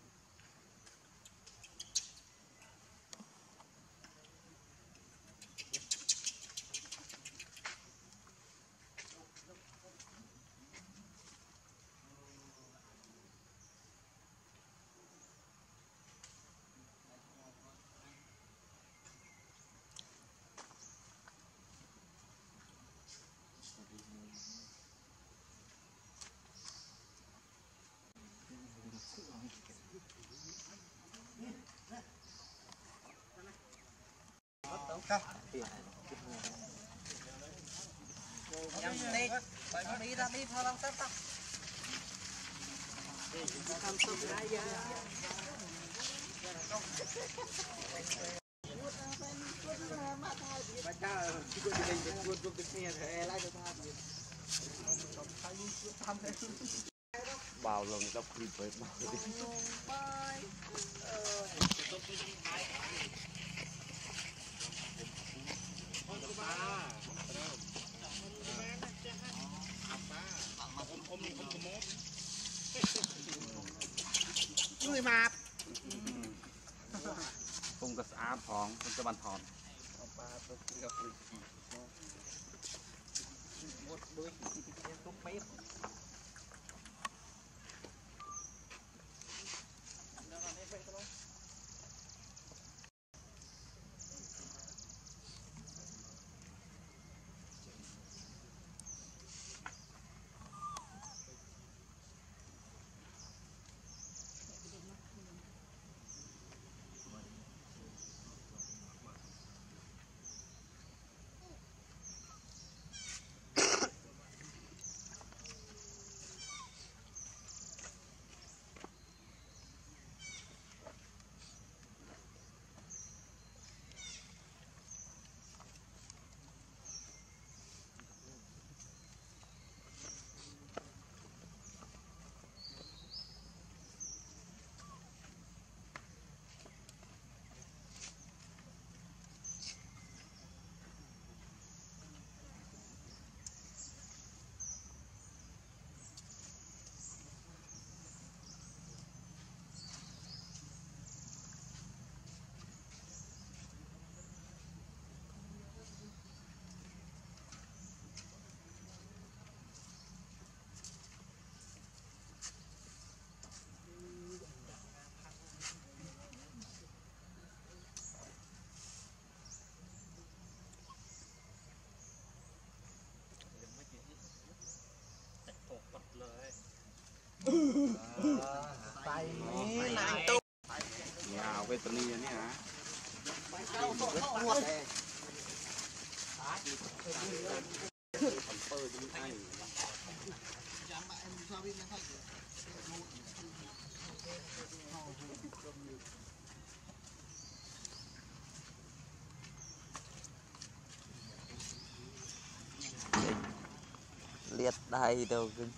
nhắm tê phải nó đi ra đi thôi làm sao tao làm sụp ra giờ bắt cha khi tôi đi đến buôn buôn cái xe thì lại cho tha bao lần đọc clip với bao Hãy subscribe cho kênh Ghiền Mì Gõ để không bỏ lỡ những video hấp dẫn mới mà cùng cái áo thòng cùng cái bàn thòng ba tôi gặp được một đôi chỉ cái tốt mấy tay này tốt nhà về tận này hả liệt đây đâu cứ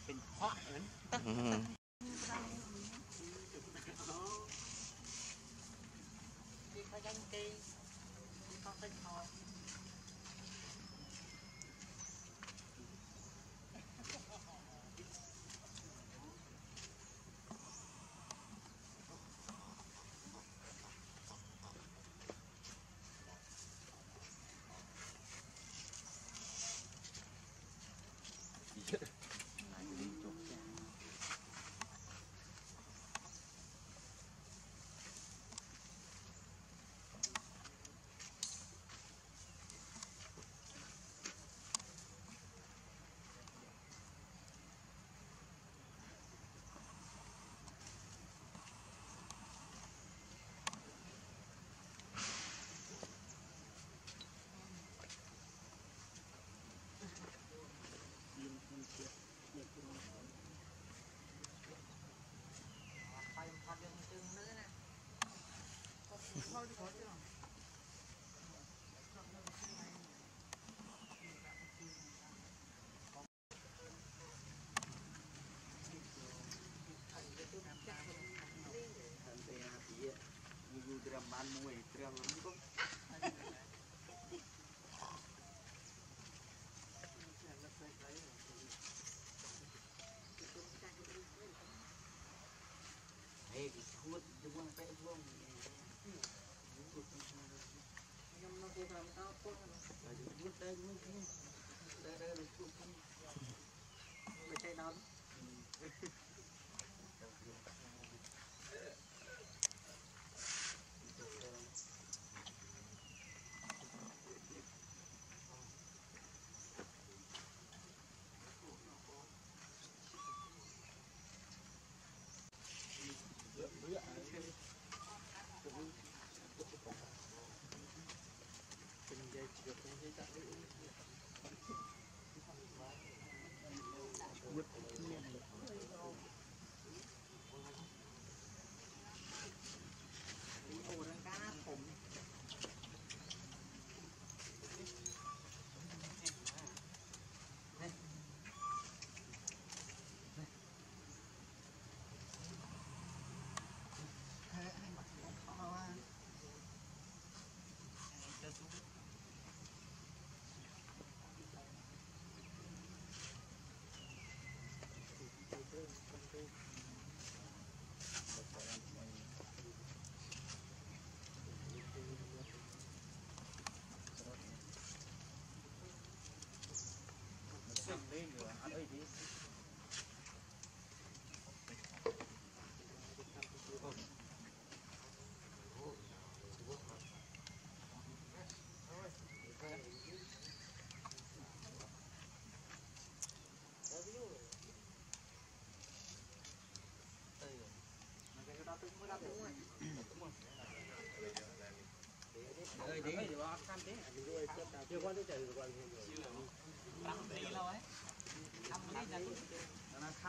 ban mùi treo lắm cũng hey cái chuột cái con bé vuông nhưng nó cũng làm tao tốt là chuột đây mới đây đây là chuột mày chạy đón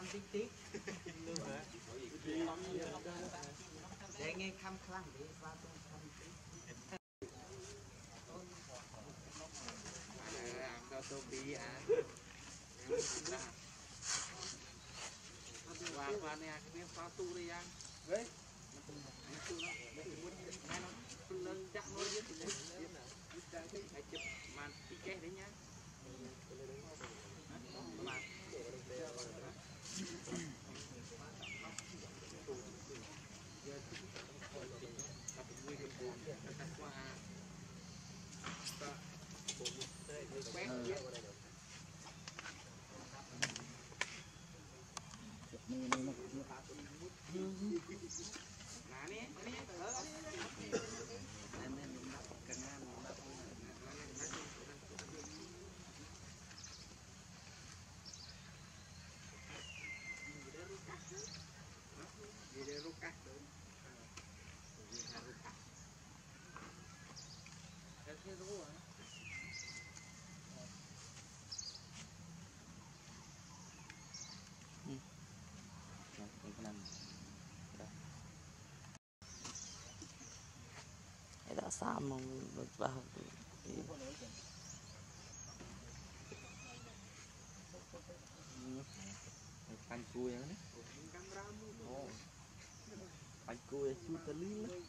tí tí để nghe khăm khăm để qua tôi khăm tí cho tôi đi à qua qua nè cái miếng phá tu đi anh đấy lên chặt nó với hãy chụp màn cái cái đấy nhá đã xăm mà vào anh cùi á anh cùi chút tơ lý lắm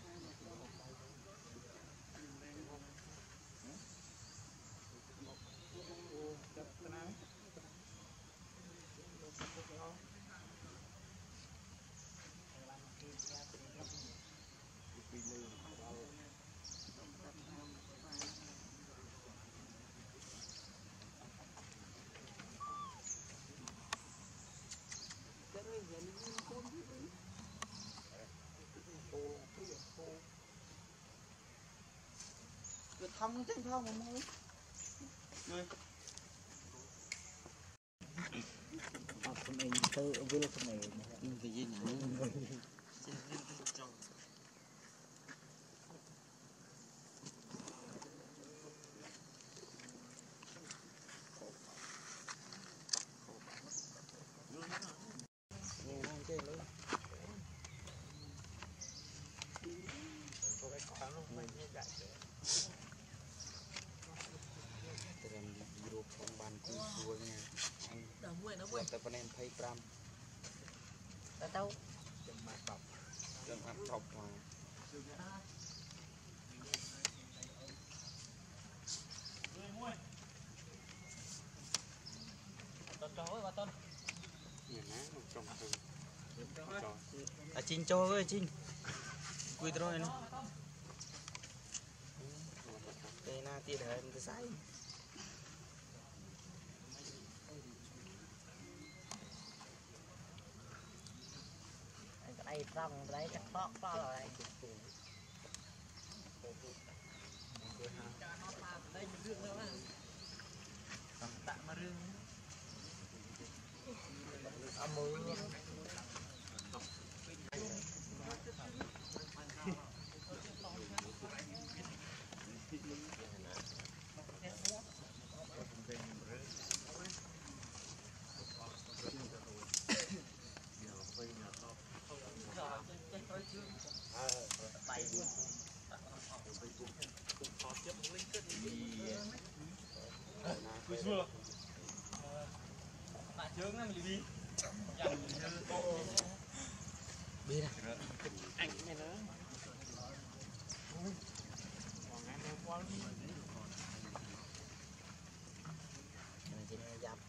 thông tiếng thông mà môi con anh tự với là con này cái gì nhỉแต่ประเด็นไพ่ปรำ đã đâu เรื่องอัดตบมา à chinh cho ơi chinh quy rồi nó đây na tia để em cái sai đây xong đấy chắc to to rồi tạm mà rương ở mưa Cúi xưa bạn chướng này mình đi biết à anh này nữa dập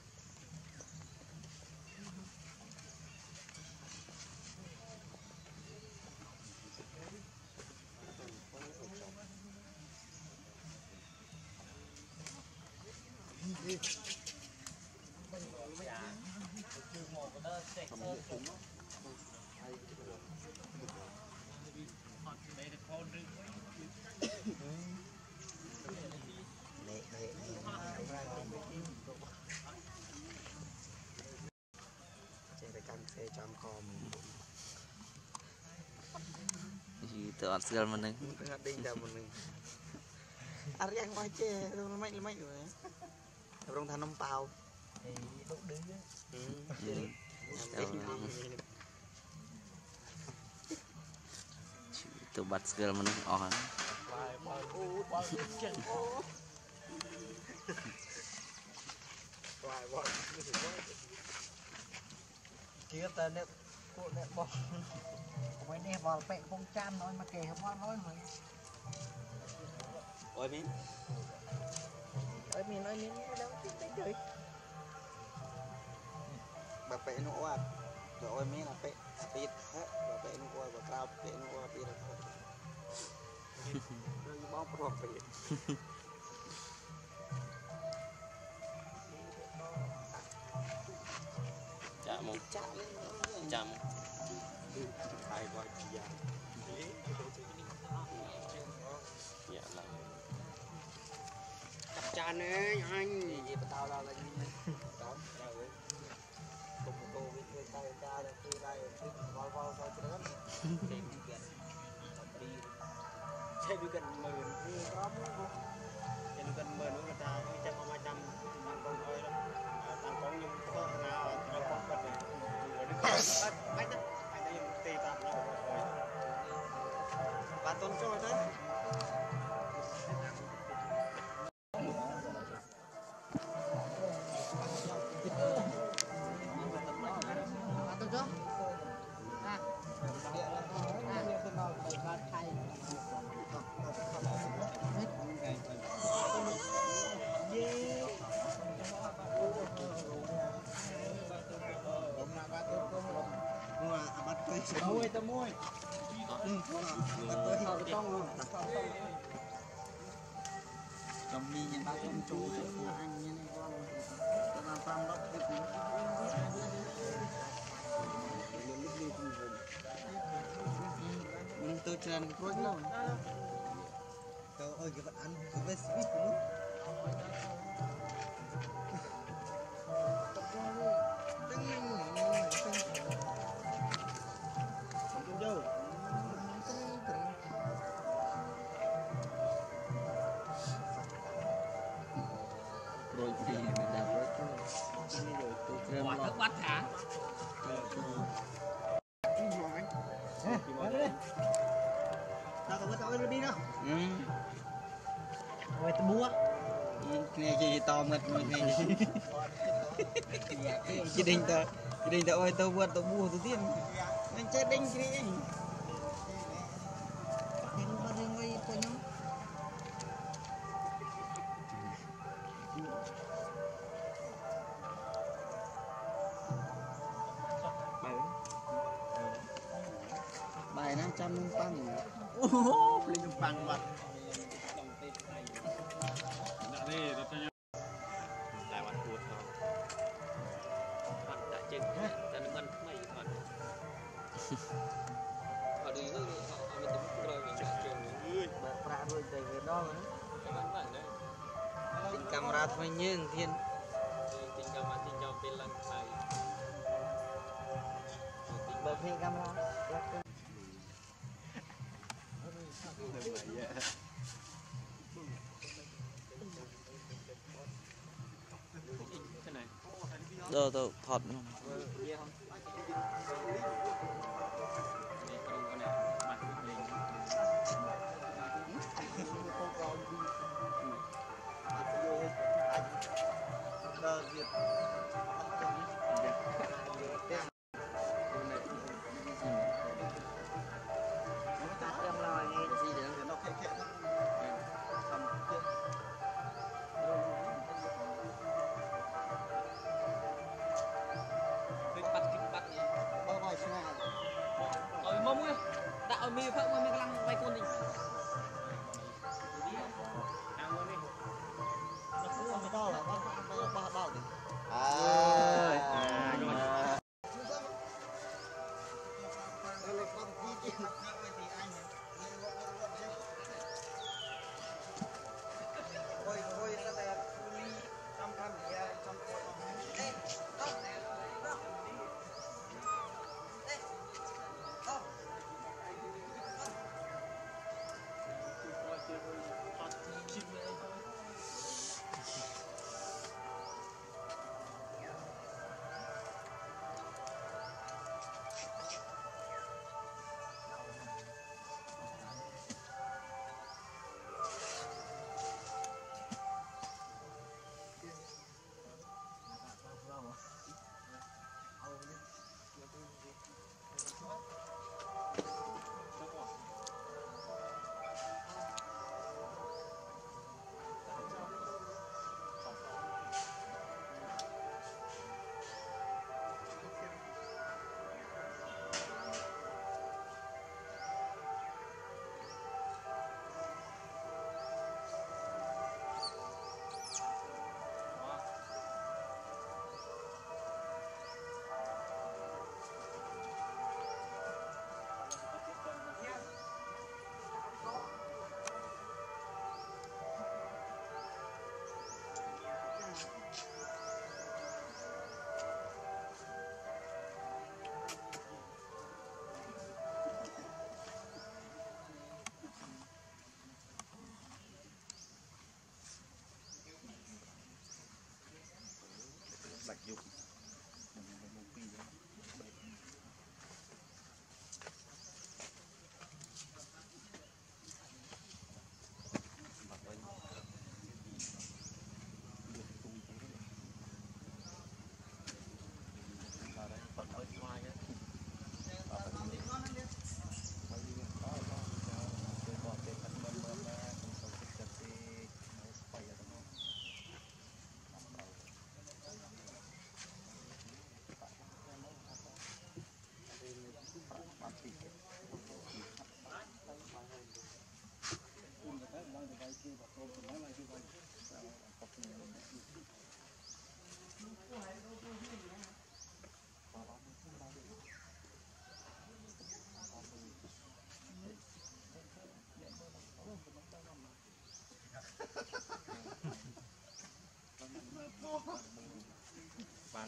tựa sườn mình đi đâu mình ăn ăn quay chè luôn mấy mấy rồi rong than nông tàu tụi bắt skill mà nó on kia ta nè cô nè bò mấy nè bò bẹ không chăm nói mà kể không nói rồi ôi miếng ơi mình nói miếng đâu thích đấy trời bà bẹ nó oa rồi ôi miếng là bẹ tít hết bà bẹ nó oa bà cao bẹ nó oa tít rồi bó bó bẹ chạm một chạm ai gọi gì dạ là cặp cha nè anh gì mà tao là gì này đó cùng cô với người ta ra là khi đây vào vào vào cho nó chơi đi gần mười như đó chơi đi gần mười nữa người ta đi trăm hai trăm tăng công thôi đó tăng công nhưng có nào nó không cần để rồi đi bắt bắt đó anh ta dùng tì tạm nó rồi ba tuần rồi đấy môi ta môi trong đi nhà ba con chú anh như này con cho nó tam bắt được mình tôi chơi cái phốt lâu tôi ơi cái vật ăn cái vết xịt luôn rồi thì mình đạp rồi chứ quả thức bắt hả tao có bắt tao đi đâu ừ rồi tao mua nghe gì to mệt mệt nghe gì chị định tao chị định tao ơi tao vượt tao mua tao tiền anh chơi đinh cái gì thì nó bắt đi ngồi của nhau bài năm trăm năm tăng ô lên năm bằng mặt lại bắt chuột không bắt đã trên ta nó bắn mày còn họ đi nó họ mình tính rồi mình đã trường người bà pra rồi để về đó nữa cái bắn bắn đấy tình camera thôi nhưng thiên tình cảm anh tình cho bên lần này bật thêm camera cái này đồ đồ thọt luôn đờ việt ôi mông ơi đạo mi phận mà mi lăng vay con gì đó là bao bao bao thì à ôi ôi nó là trăm trăm trăm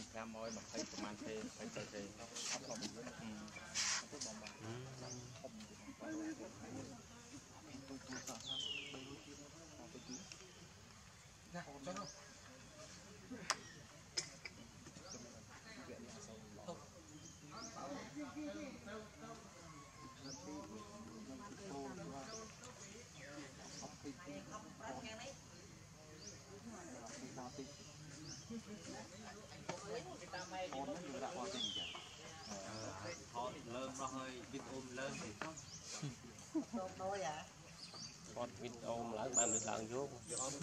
มันแค่มอยแบบให้ประมาณเทใช้เทอืม họ lớn nó hơi biết ôm lớn thì không con vịt ôm láng bàn được láng vô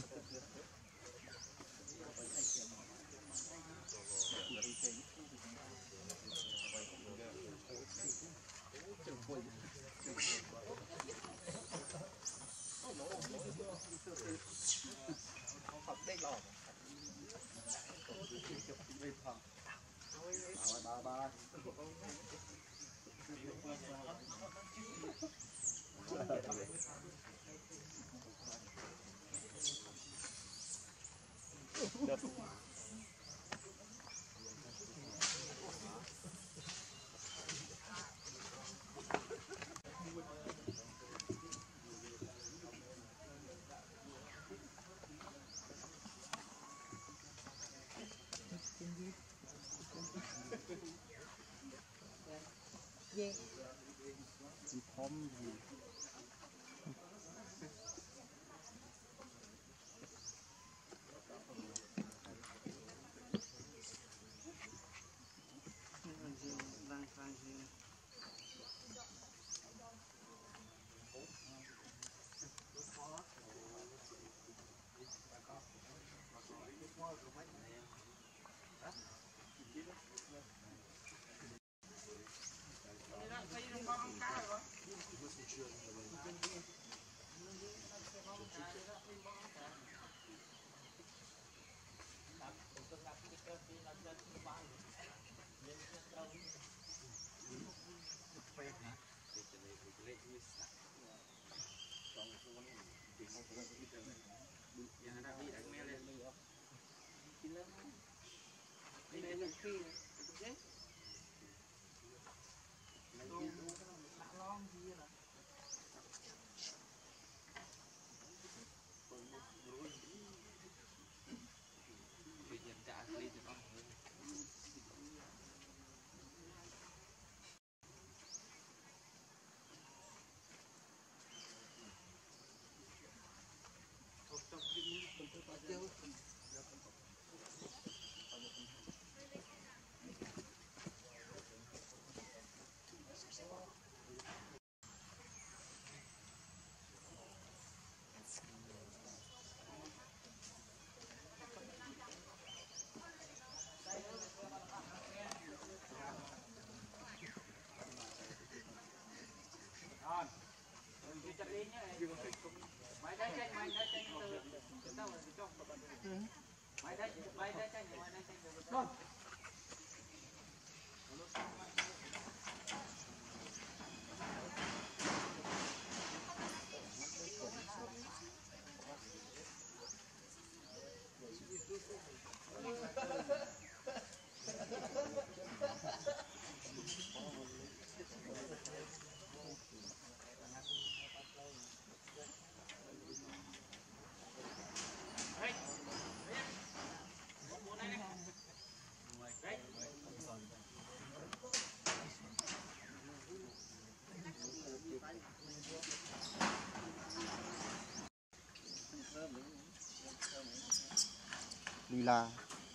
lila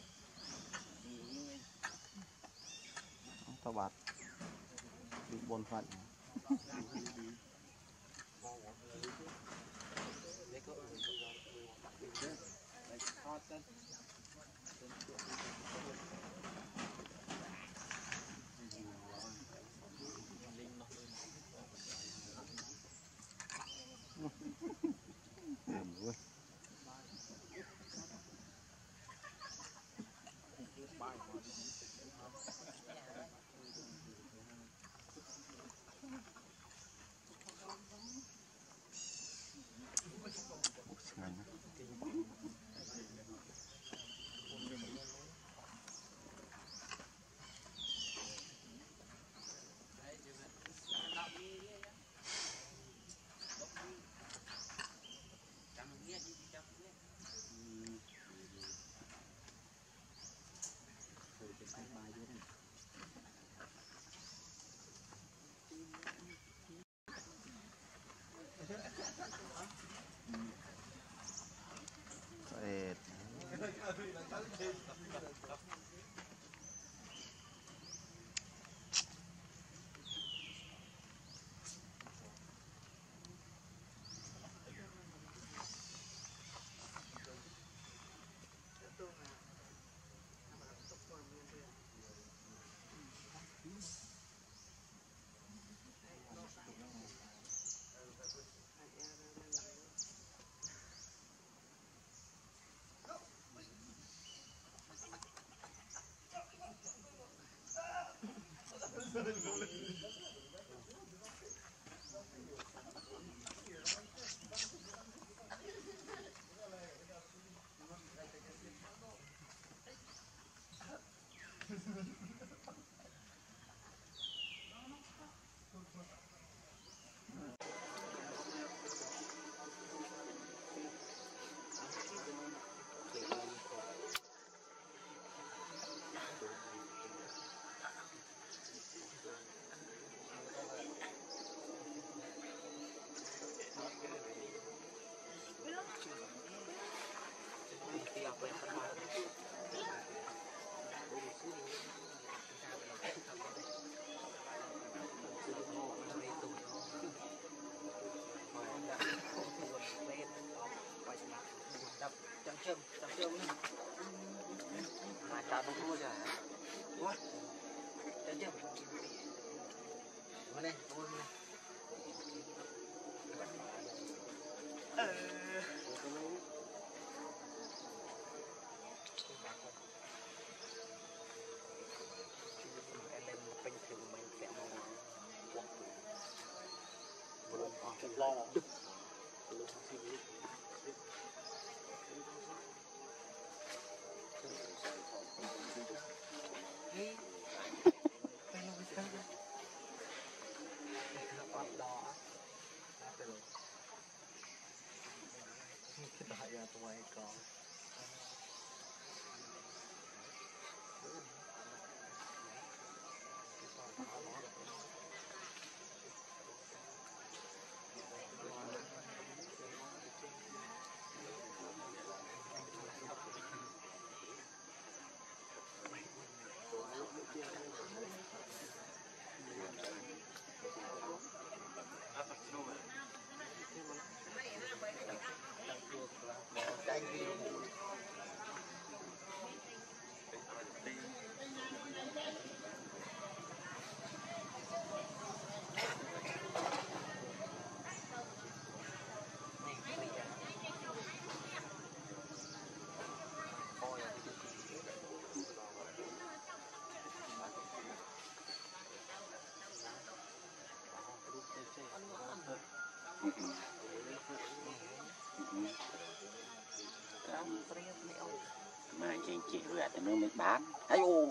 tao bạc bị bồn phận chậm chậm chậm lên mà chả không thua chả quá chậm chậm vào đây ôi này mà chị chị gạt thì nó mới bán ai ô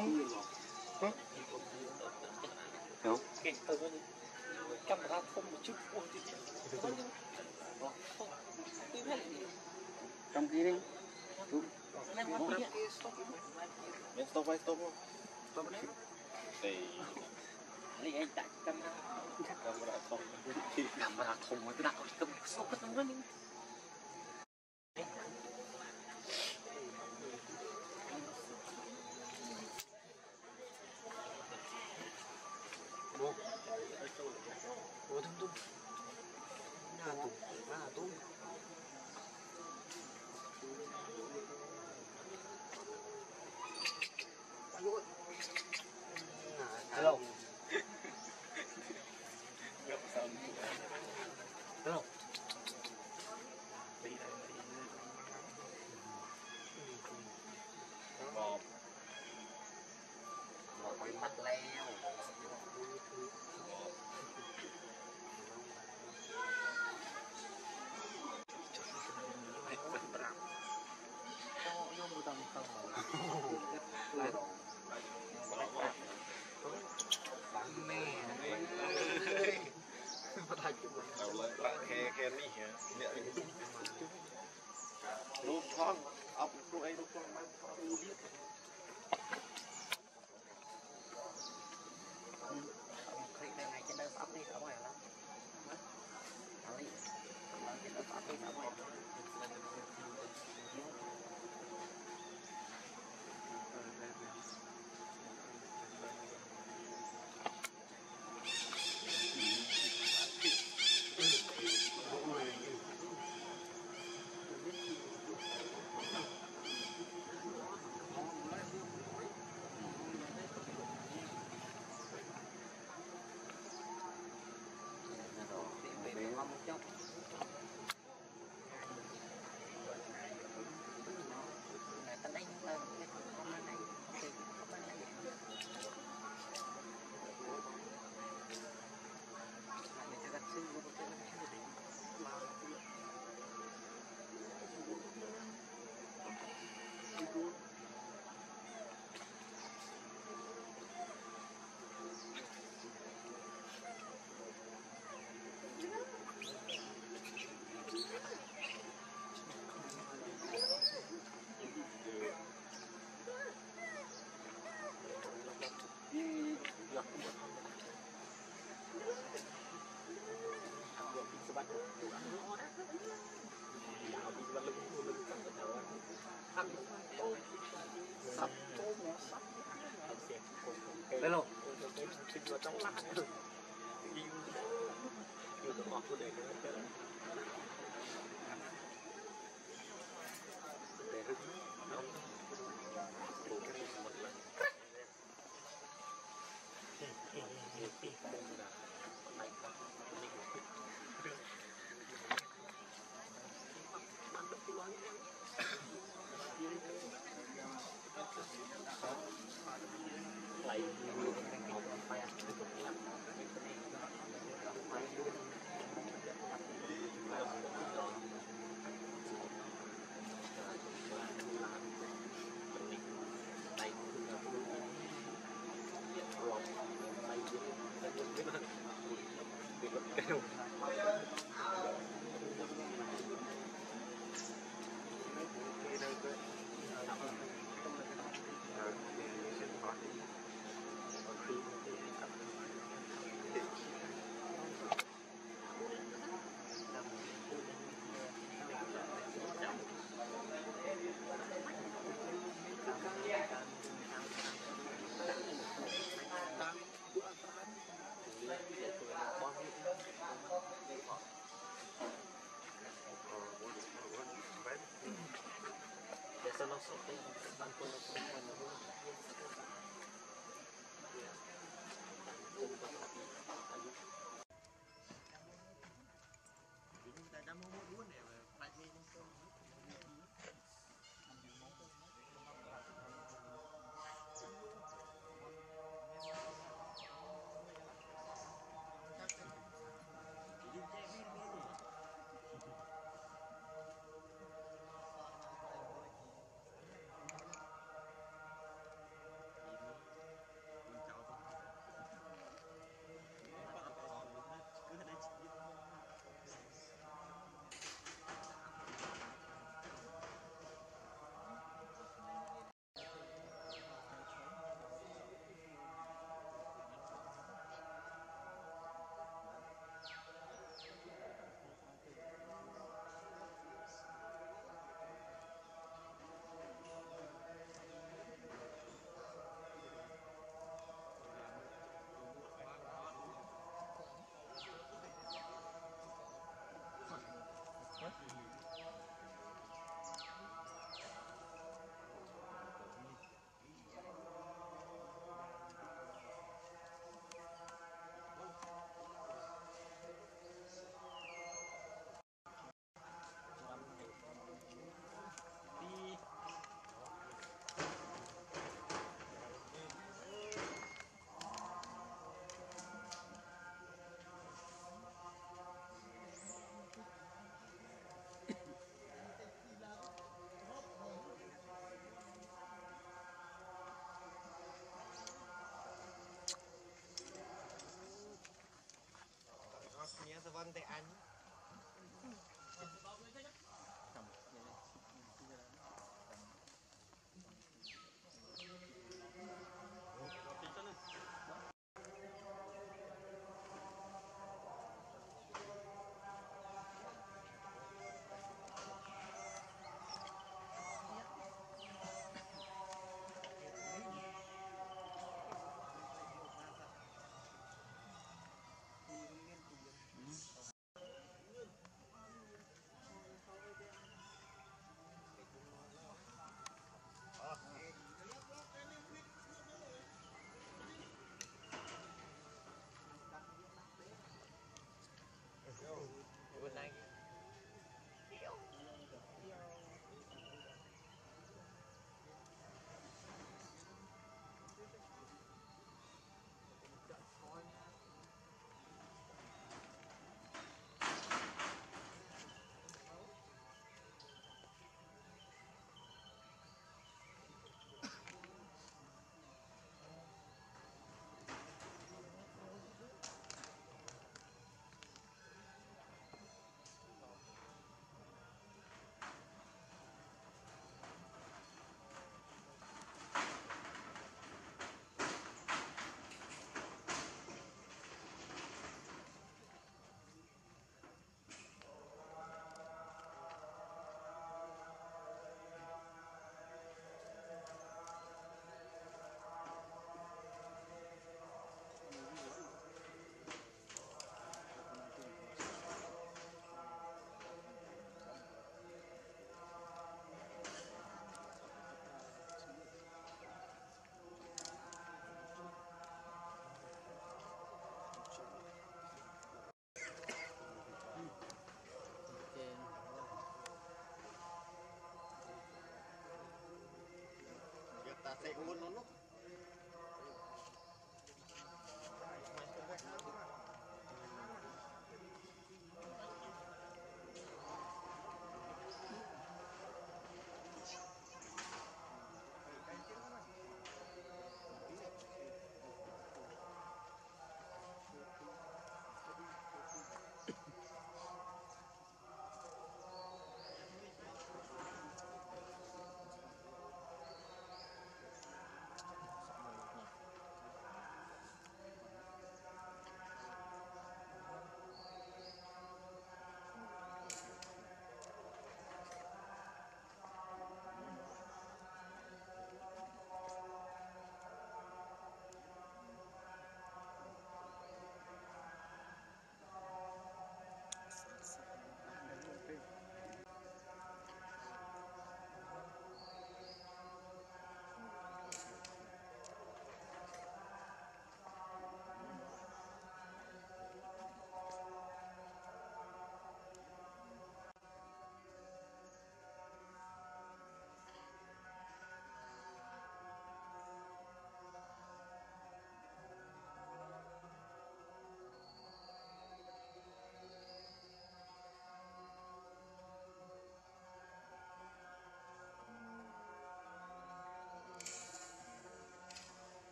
Đúng. Cái từ nó camera không một chút ôi chị. Trong kia đi. Đúng. Stop vai stop. Stop đi. Đây. Lấy anh tại camera. Camera không. Camera không mà tôi đặt cầm số cái nó đi. Hello. Hello. Bom. Một quay mắt leo. Lúc con, ốc lúc ấy lúc con mang con đi biết. Khi đây này trên đây sắp đi không phải lắm. Đấy. Nó trên đây sắp đi không phải. Hello. con tay anh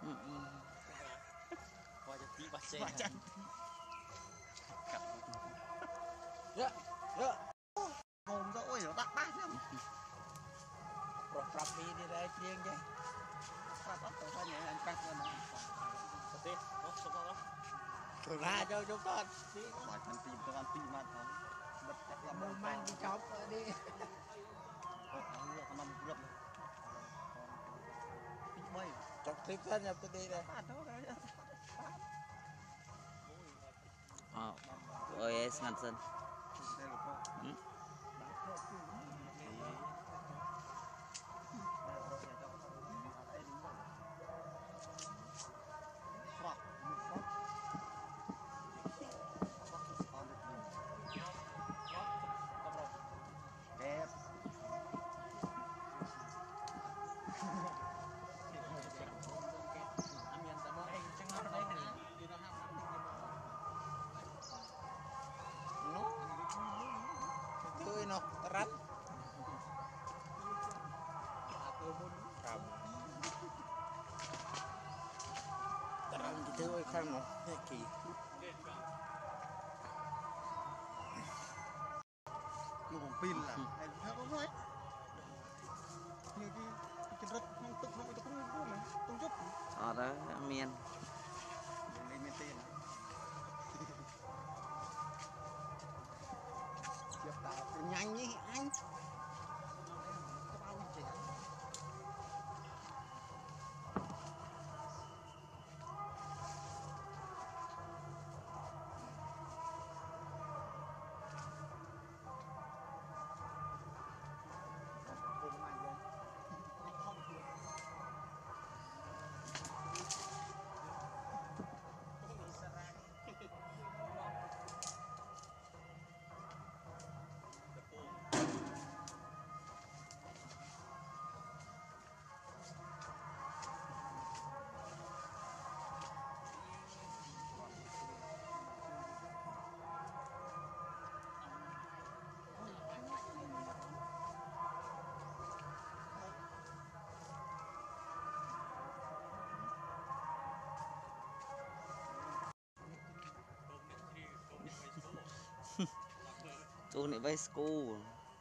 qua cho tí bát xe dạ dạ hồn ra ôi nó đắt bát lắm rồi prap đi đi đây riêng chứ prap bắt tôi phải nhảy anh prap lên này tí đó số đó thử ra cho chúng con mà thằng tìm tôi ăn tìm mặt không bật là mù man đi chọc đi năm rưỡi bay chọc tiếp thân nhập tôi đi đây ơi ngàn sân tôi nó rắn rắn thì tôi khăn nó kỳ nó còn pin là hay nó không nói như cái cái rất không tức không tôi cũng không mà tung chút ở đó miền lên miền tiền chiếc tàu nhanh như anh có bao nhiêu chuyện tôi này bay school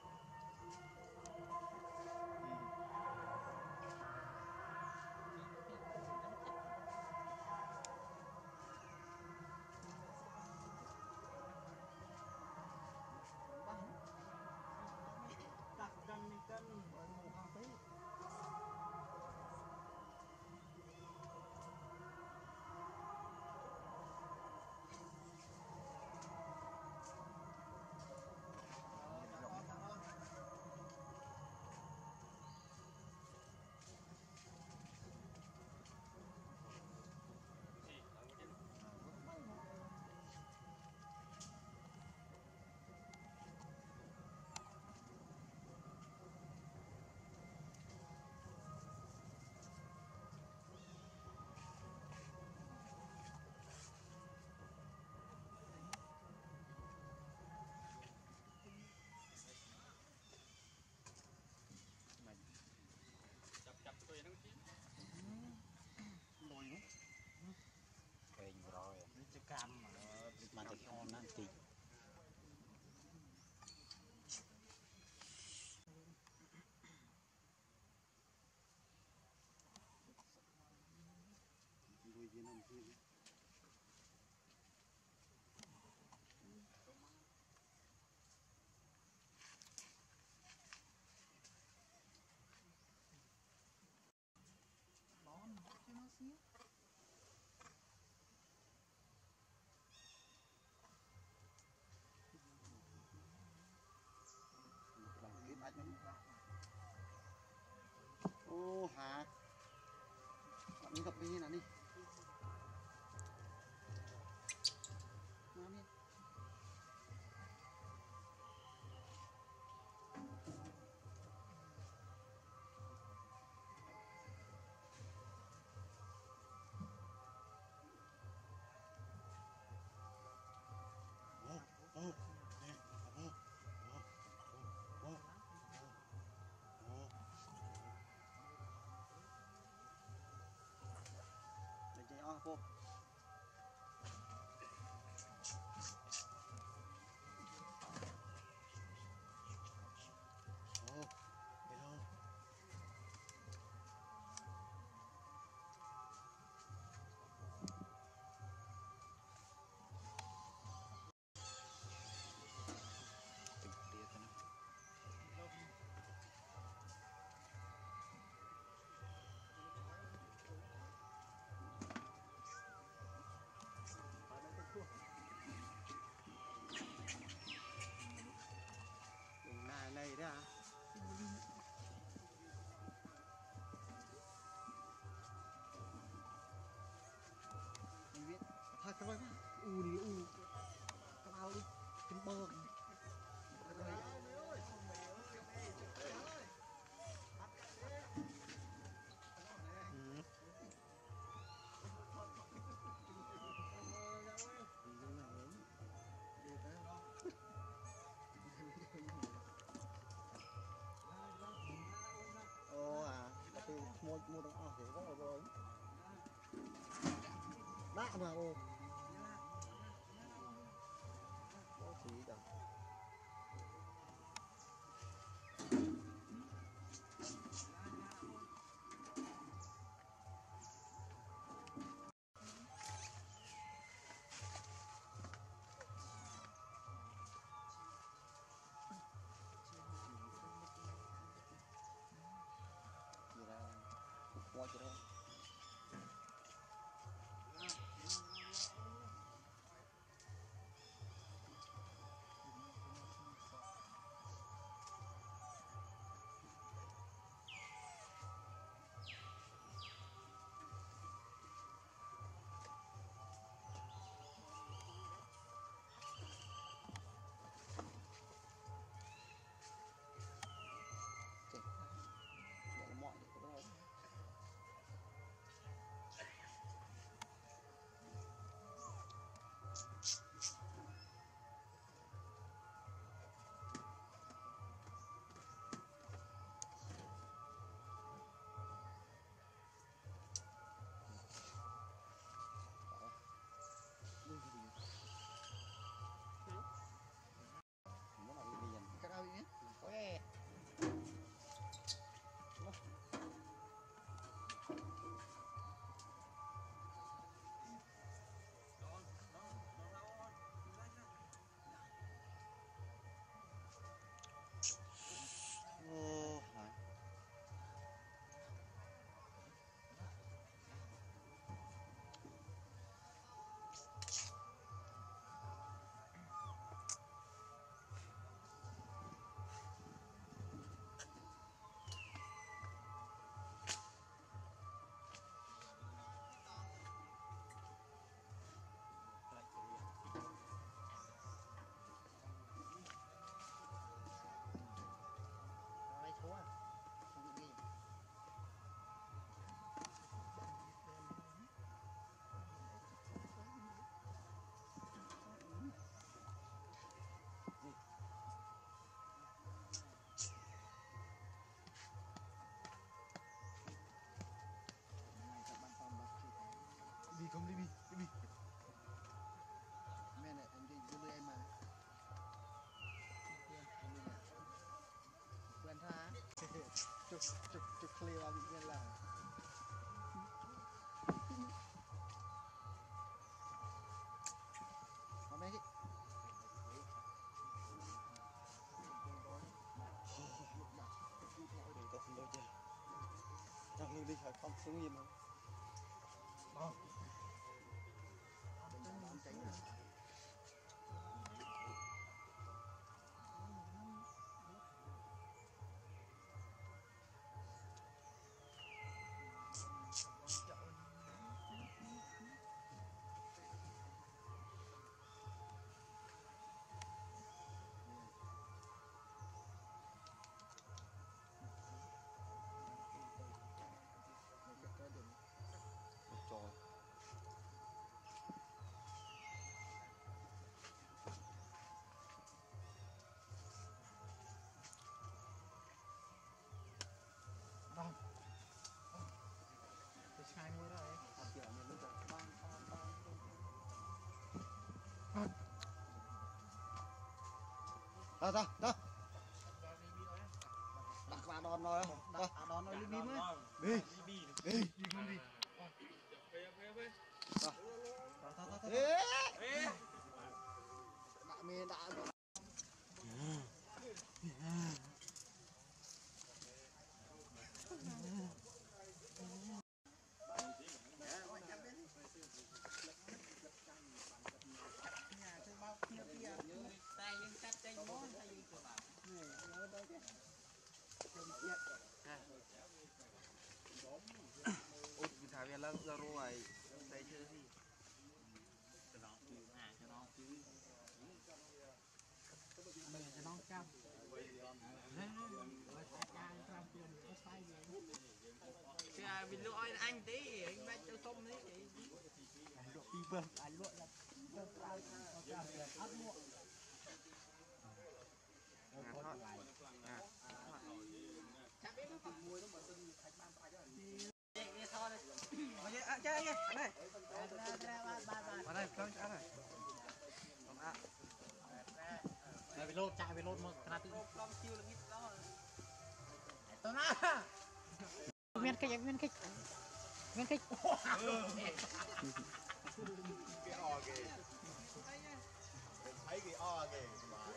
mà thì con nó thì ô hả bạn gặp đi nào đi nào đi cô. Ồ, hello. Này này đấy à? Đi biết. Thôi các bạn. U đi u. Các bao đi. Trên bờ. Ồ à, tôi mua mua đồng ỏ thì rất là rồi. Đã mà ô. Có gì đâu. Gì là mua chứ đâu. Mọi mọi cái đâu nhé? Quê. Ô, hả? Đây thua à? Không đi. Đi không đi đi đi. Mẹ này em đi với em mà. Quen tha. Chụp chụp chụp clear là bị quen là. Có mấy cái. Đừng có không đâu chứ. Chẳng lưu đi khỏi không xuống yên đâu. Tránh rồi. Trời. Ờ ra, ra. Đặt vào đòn rồi không? Đặt À đón nó đi bim ấy. đi. Đi. Đi không đi. Ê. Đã mê đã. Tay nhưng cắt tay món tay nhưng cửa bảo. Út cái thằng này là là rồi thấy chưa gì Cho nó chứ à cho nó chứ. Cho nó cam. Chứ à vì lỗi anh tí anh bắt cho tôm đấy chị. Anh lỗi đi vâng anh lỗi là áp muộn. Chơi ăn này. Ở đây, con ăn này. Con ăn. Đây về lột chạy về lột một khả tí. Con chiêu là nghít đó. Tôi na. Miên kích, miên kích. Miên kích. Cái o kìa. Thấy cái o kìa.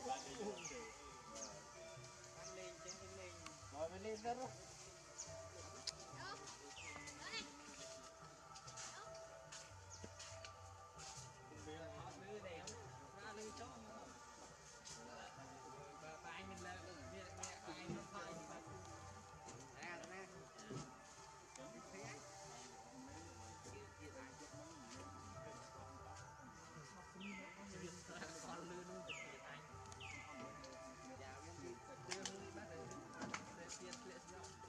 Lên trên lên. Rồi mình lên rất. Lư đẹp. Ra lư chó. Và anh mình là mẹ mẹ anh nó phải. Nè nè. Con lư luôn anh. Dạ, em đi. Đưa bắt đầu. Để tiền lệ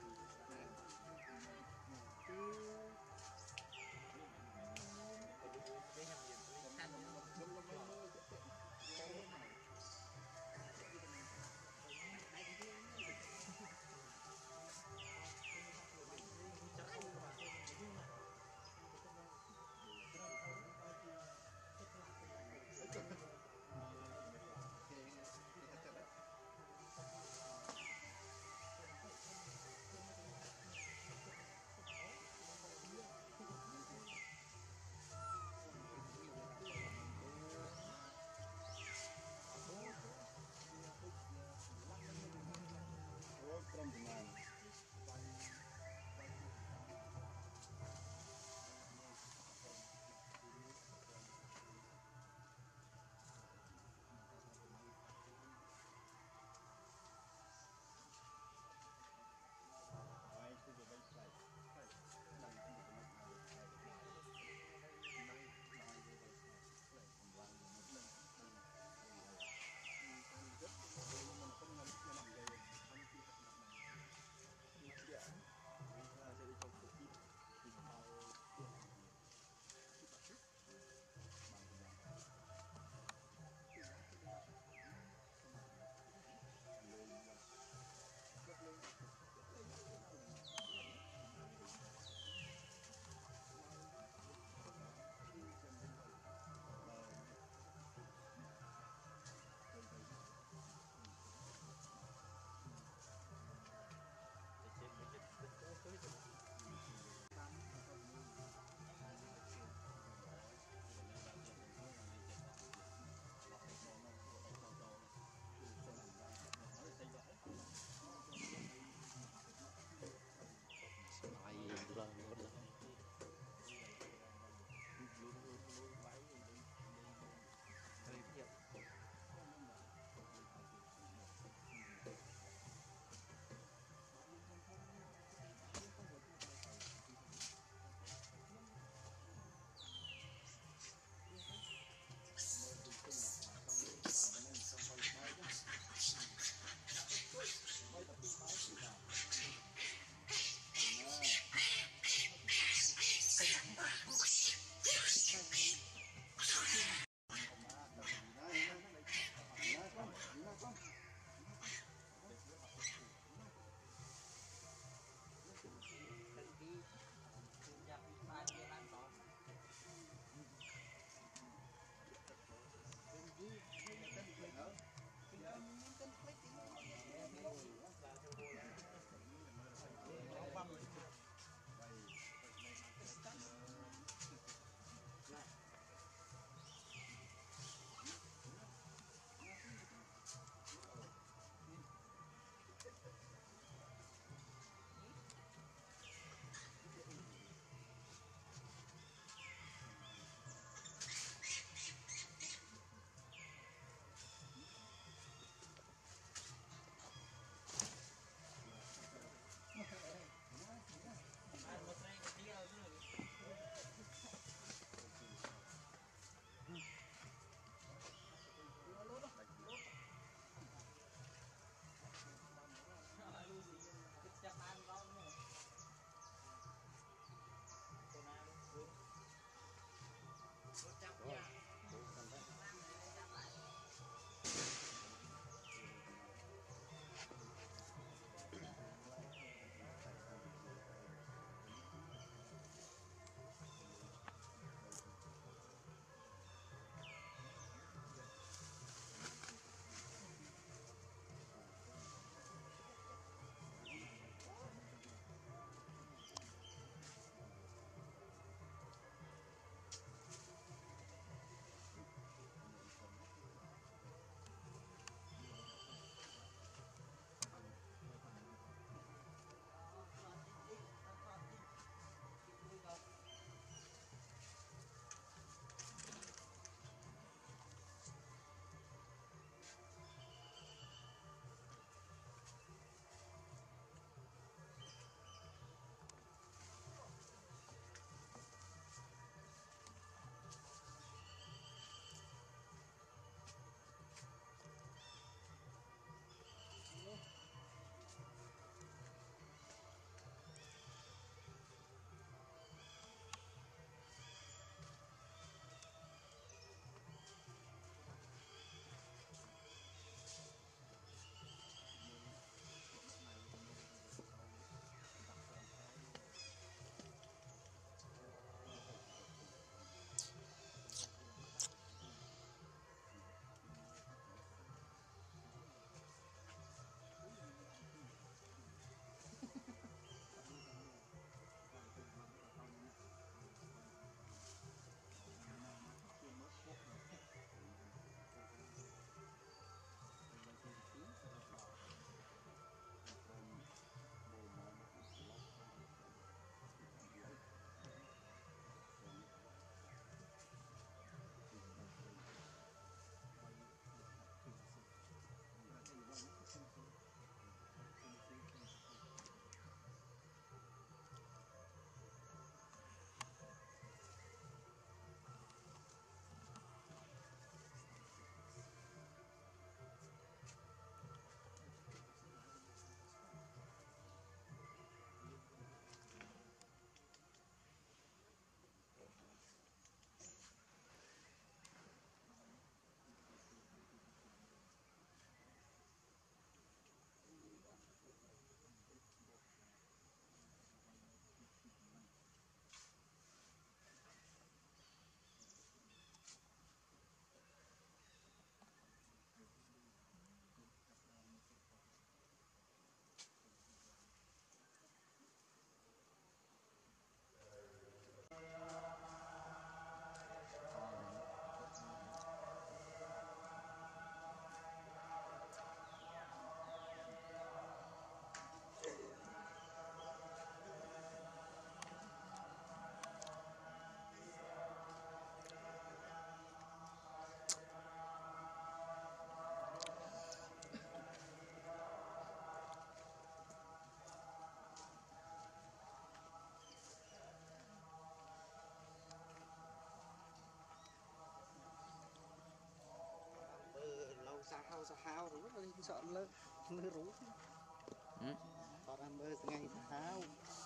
sợ lơ lơ rú họ làm mơ ngày tháo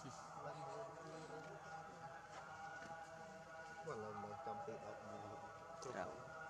mà lần mà trong tự động Dạ.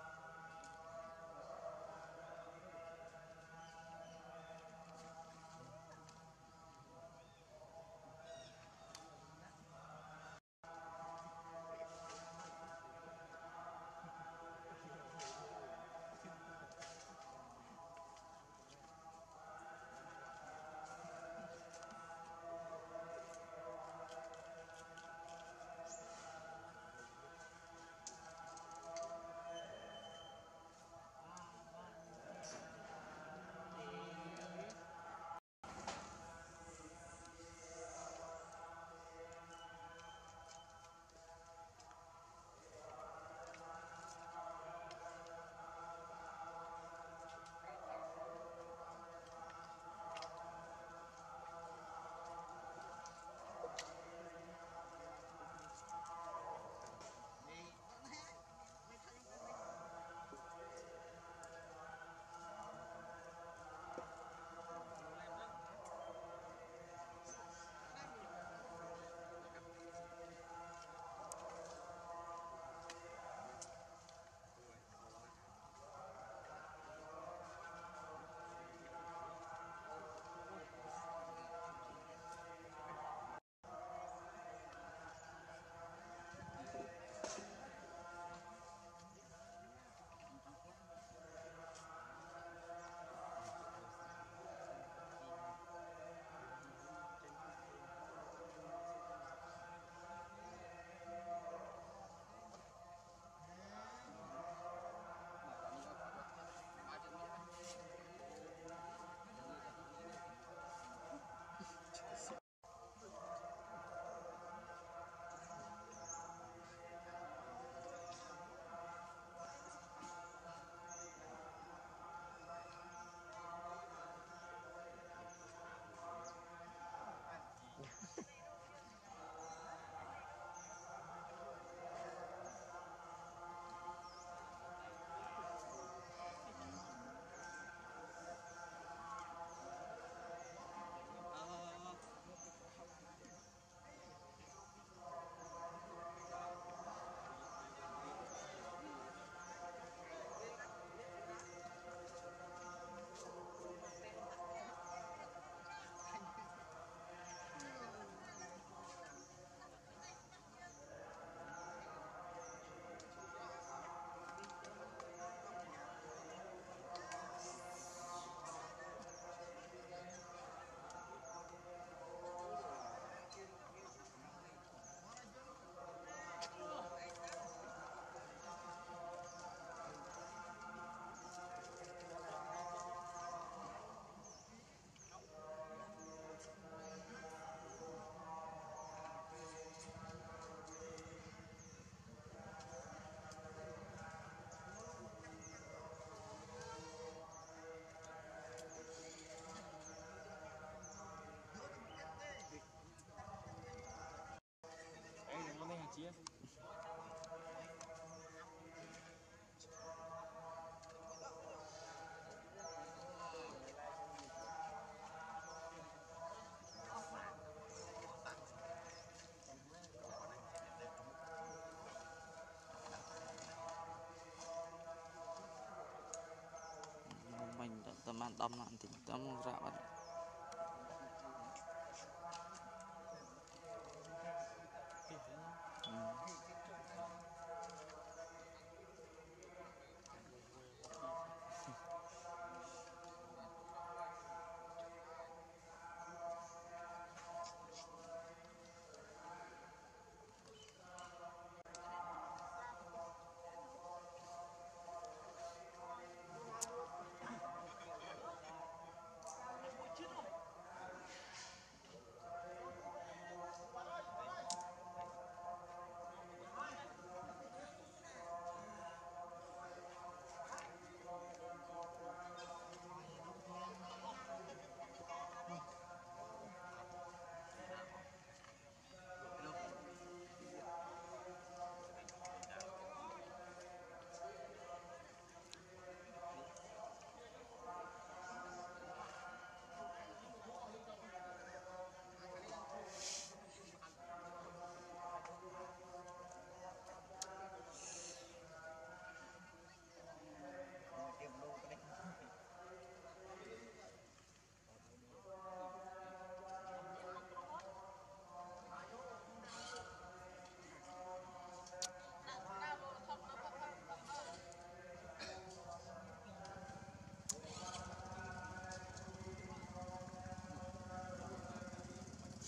Mình tầm ăn đâm lại thì tầm rạ bạn.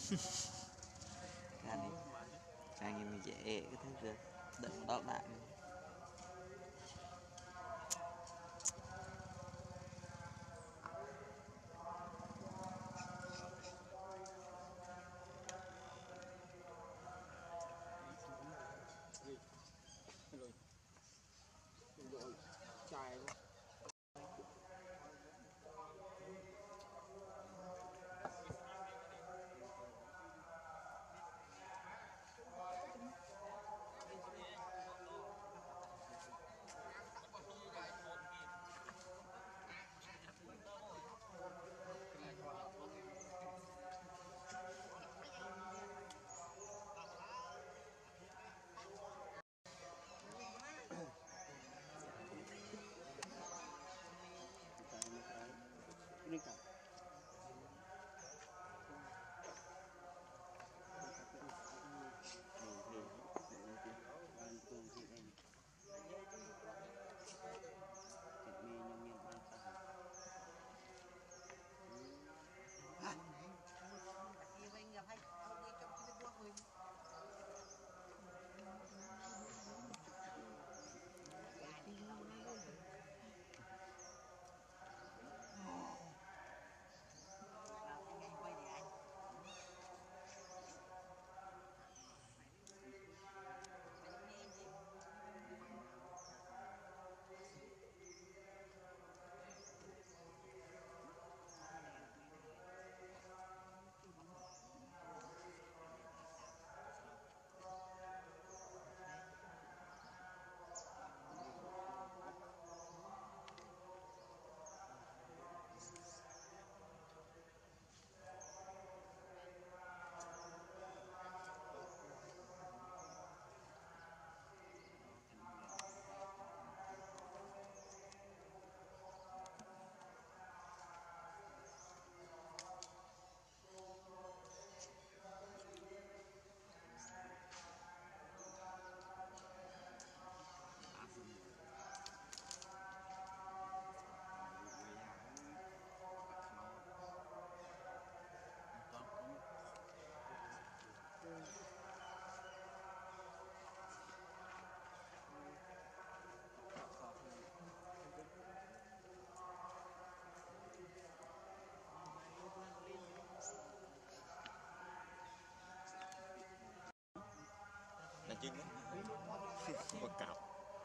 Cái này trang như mình dễ cái thứ được đựng đó bạn Chài luôn. Ini kan. là chưng á một cặp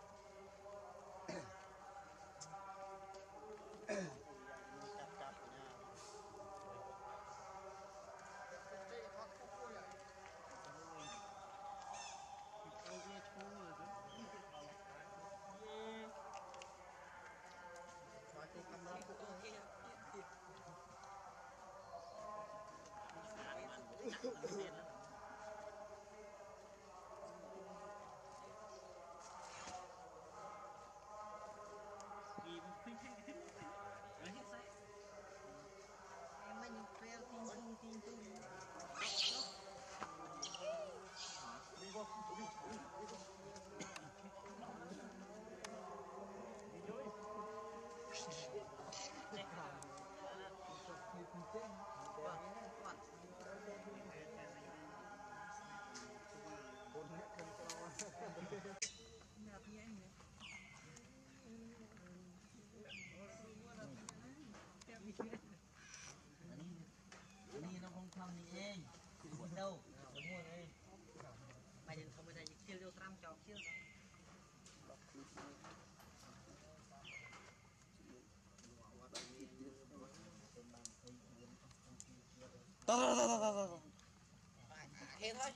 Ini nó không thông gì em buồn đâu đúng rồi em mày đừng không bây giờ chiêu vô trăm chọc chiêu to to to to to thế thôi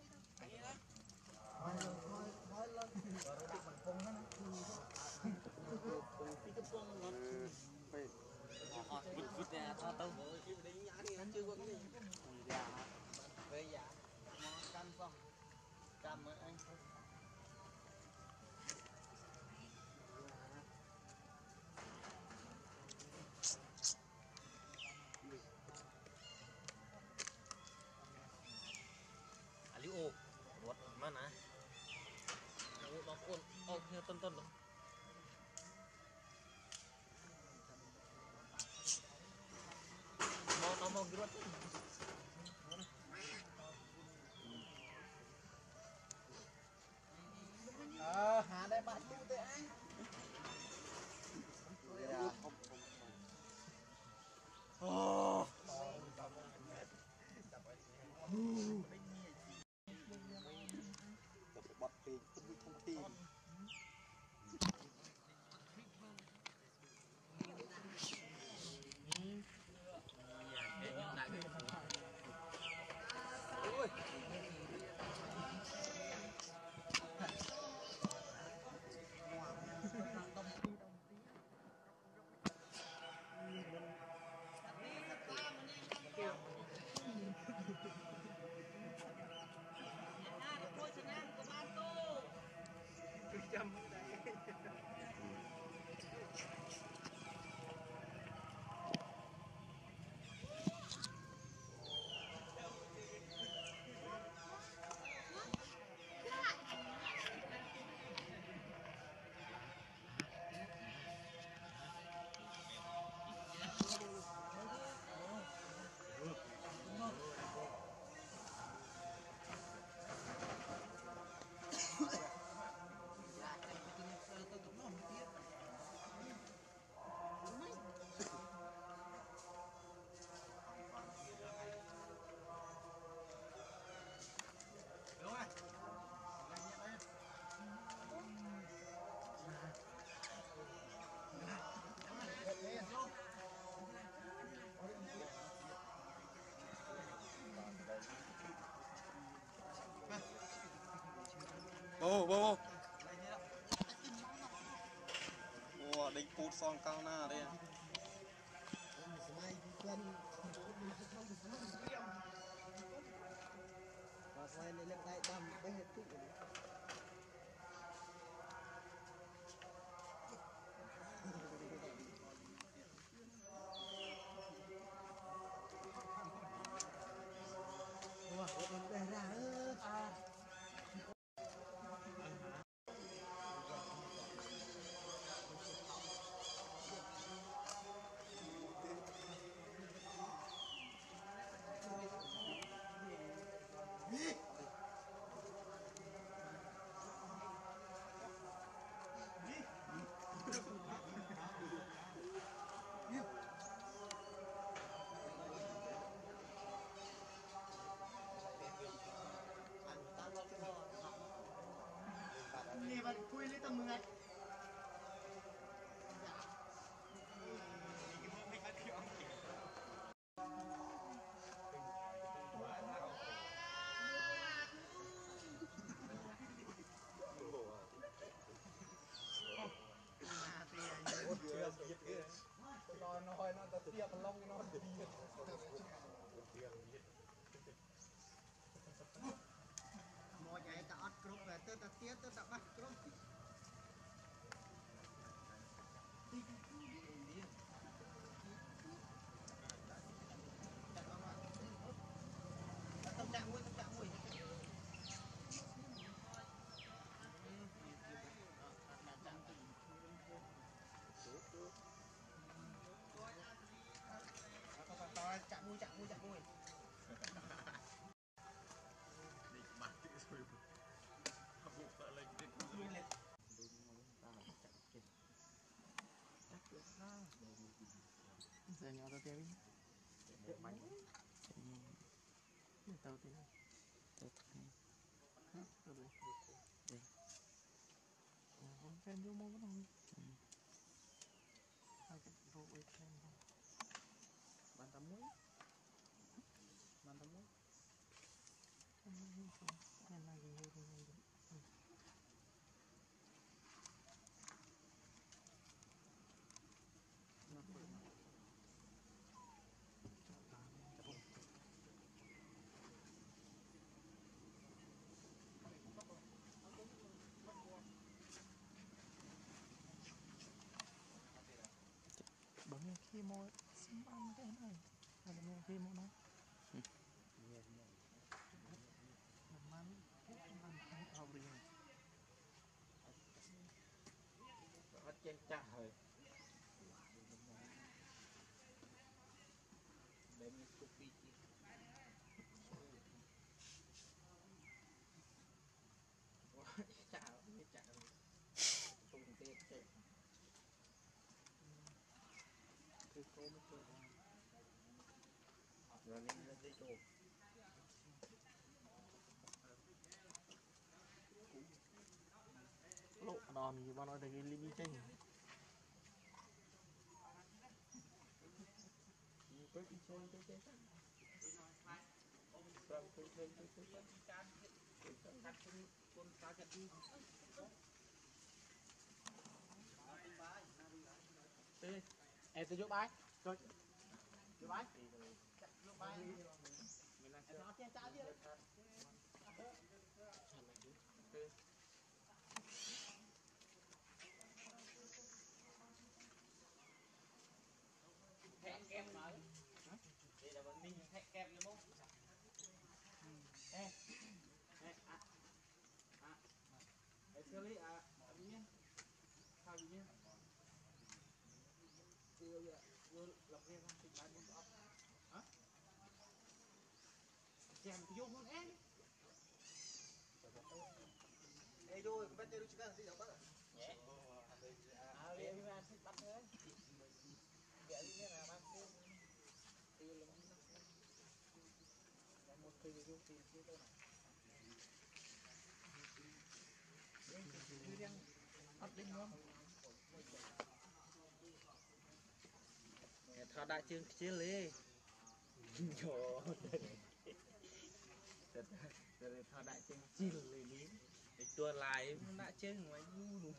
vịt vịt nè to tao anh chưa có cái gì về dạ cam không cam mà anh aliu buat mana aku maupun oh ya tonton loh mau mau gerak ô ô ô đánh cút xong cao na đây và xoay lên lên tay đâm bé hết tụ Wah, udah dah. Nghe bạn khui lấy tầm người. Nó nói nó ta tiệp lông nó đi. Mọi ngày ta ăn cướp về tới ta tiết tới ta bắt cướp. Tâm trạng vui, tâm trạng vui. Chạm vui, chạm vui, chạm vui. Giờ nhỏ tao tiêu đi. Tao tiêu. Tao thay. Hả? Tao đây. Đây. Không xem vô môn không? Tao cái vô với xem không. Bạn tao muối. Bạn tao muối. Em này gì hơn này. Bấm khi môi xâm ăn cái này là bấm khi môi nó bấm ăn cái ăn không ao riêng nó chen chặt rồi để mình copy chi chảไม่chảตรงเตะเตะคือโตไม่โตrồi nên lên đi chụp lộ đòn gì bao nói được cái lim chênh cái cái chơi cái cái cái em tôi giúp ai rồi giúp ai giúp ai nó che cháo chứ hẹn kem mà đây là bọn mình hẹn kem nữa không ê ê à à ê xử lý à tự nhiên sao tự nhiên chưa vừa lập game không thì bạn muốn ấp hả chèm vô con em ê rồi cái bên đây chưa gì đâu bác nhẹ à đi mà thích bắt thế vậy như là bác tiêu tiêu là một cây vô tiền tiêu đâu này ấp đến luôn thọ đại chương chia lê trời thọ đại chương chia lê ní tua lại đã chơi ngoài du luôn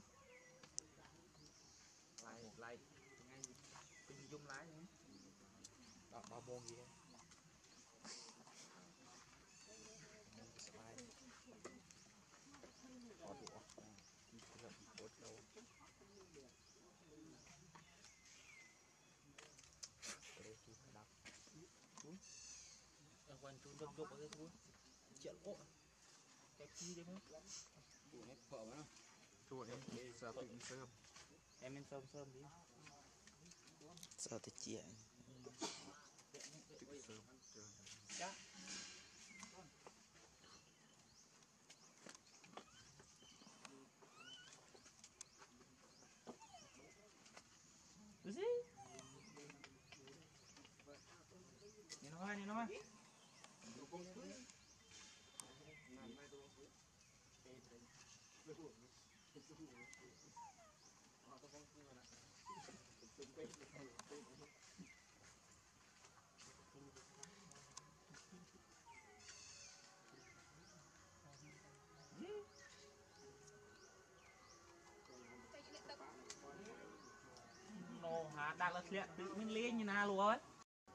lại lại ngay pin zoom lái nữa đó bao môn gì hết có đủ không tốt đâu quan chú đục đục ở cái thú chuyện ố cái chi đấy không chua em sợ bị sơm em em sơm sơm đi sao thì chị sơm chắc gì nhìn nó nhìn nó nó hả đang là liệt tự mình lên như nào luôn ấy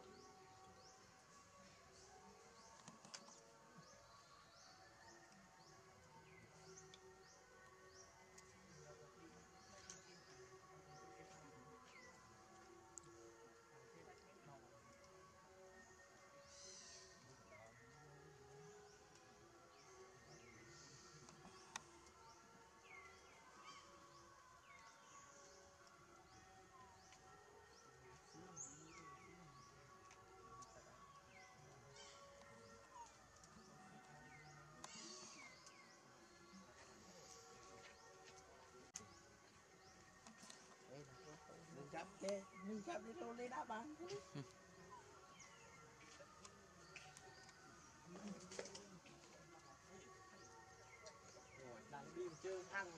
mình chắp cái mình chắp cái lô đi đá bắn đang đi chơi thăng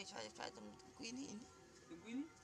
cái trái trái tầm quý ní Từng quý ní.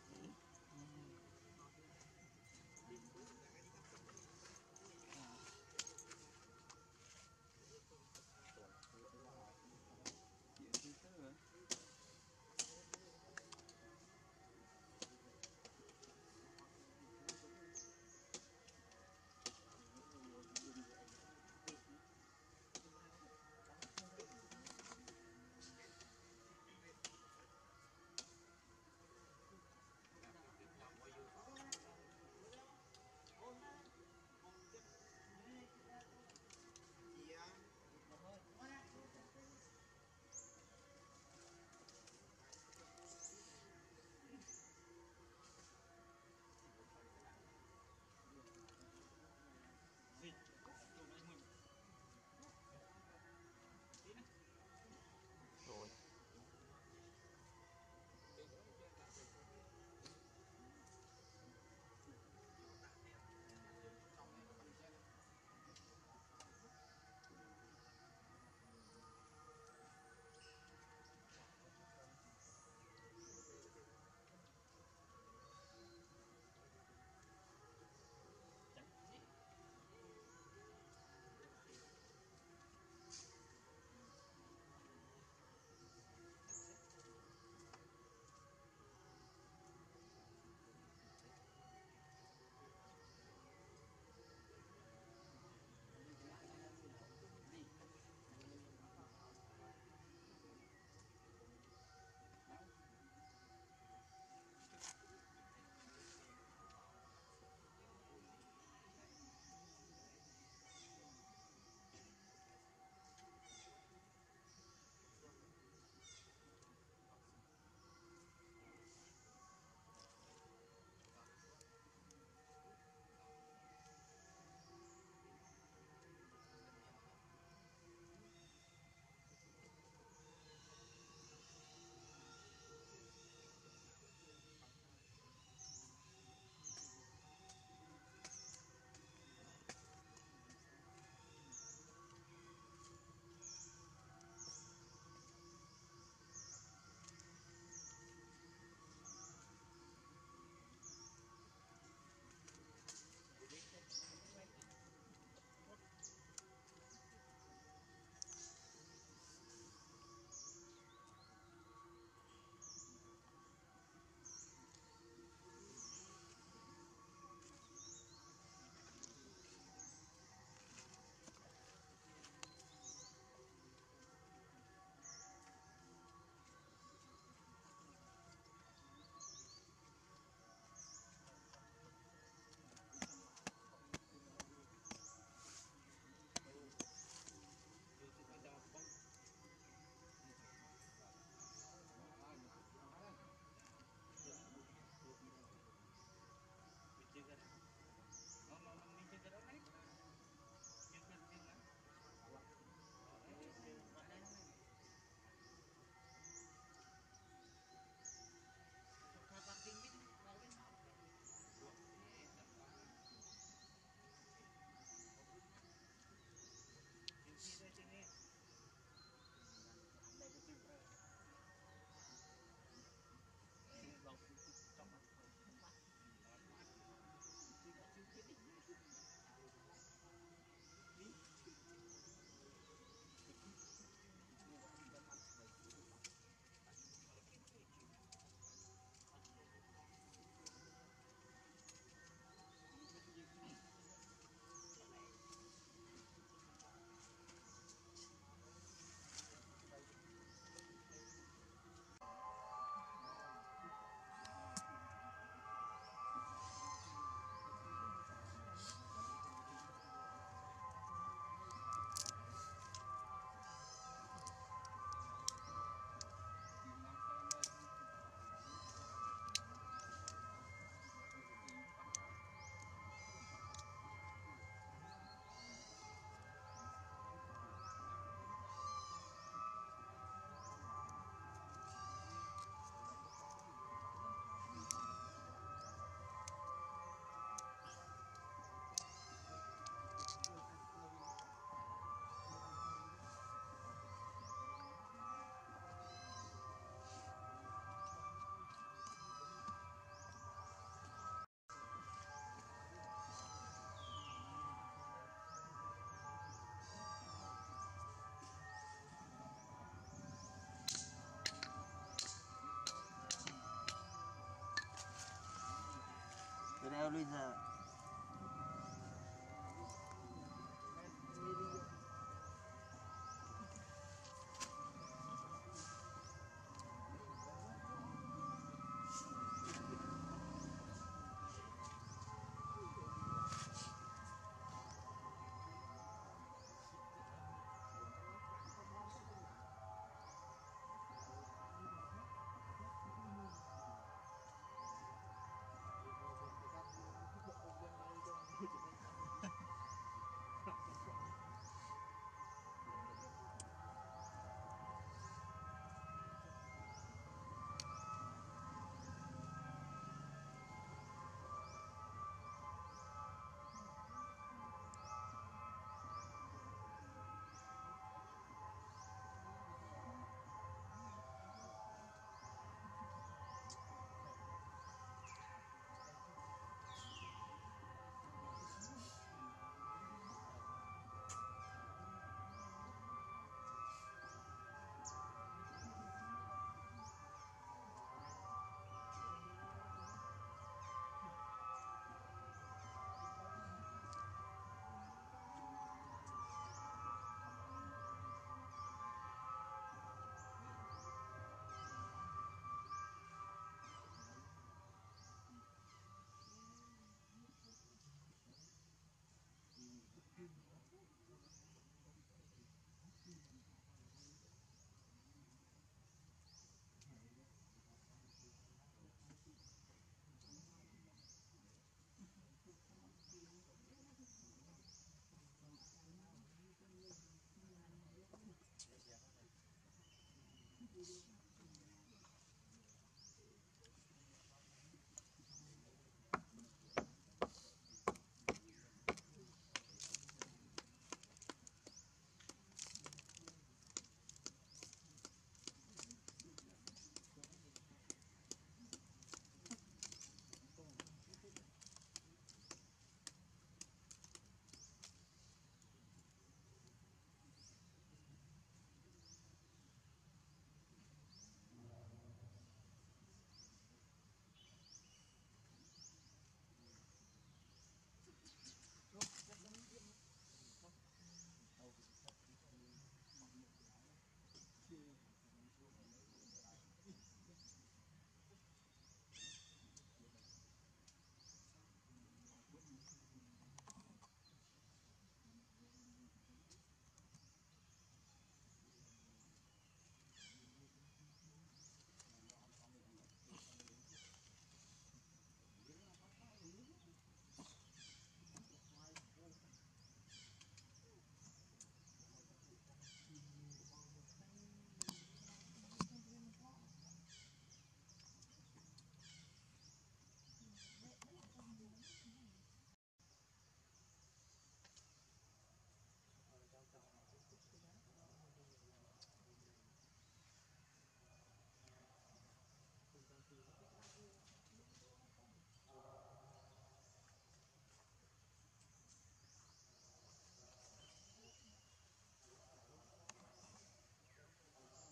cho Luisa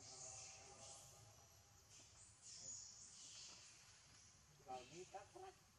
Vào đi cắt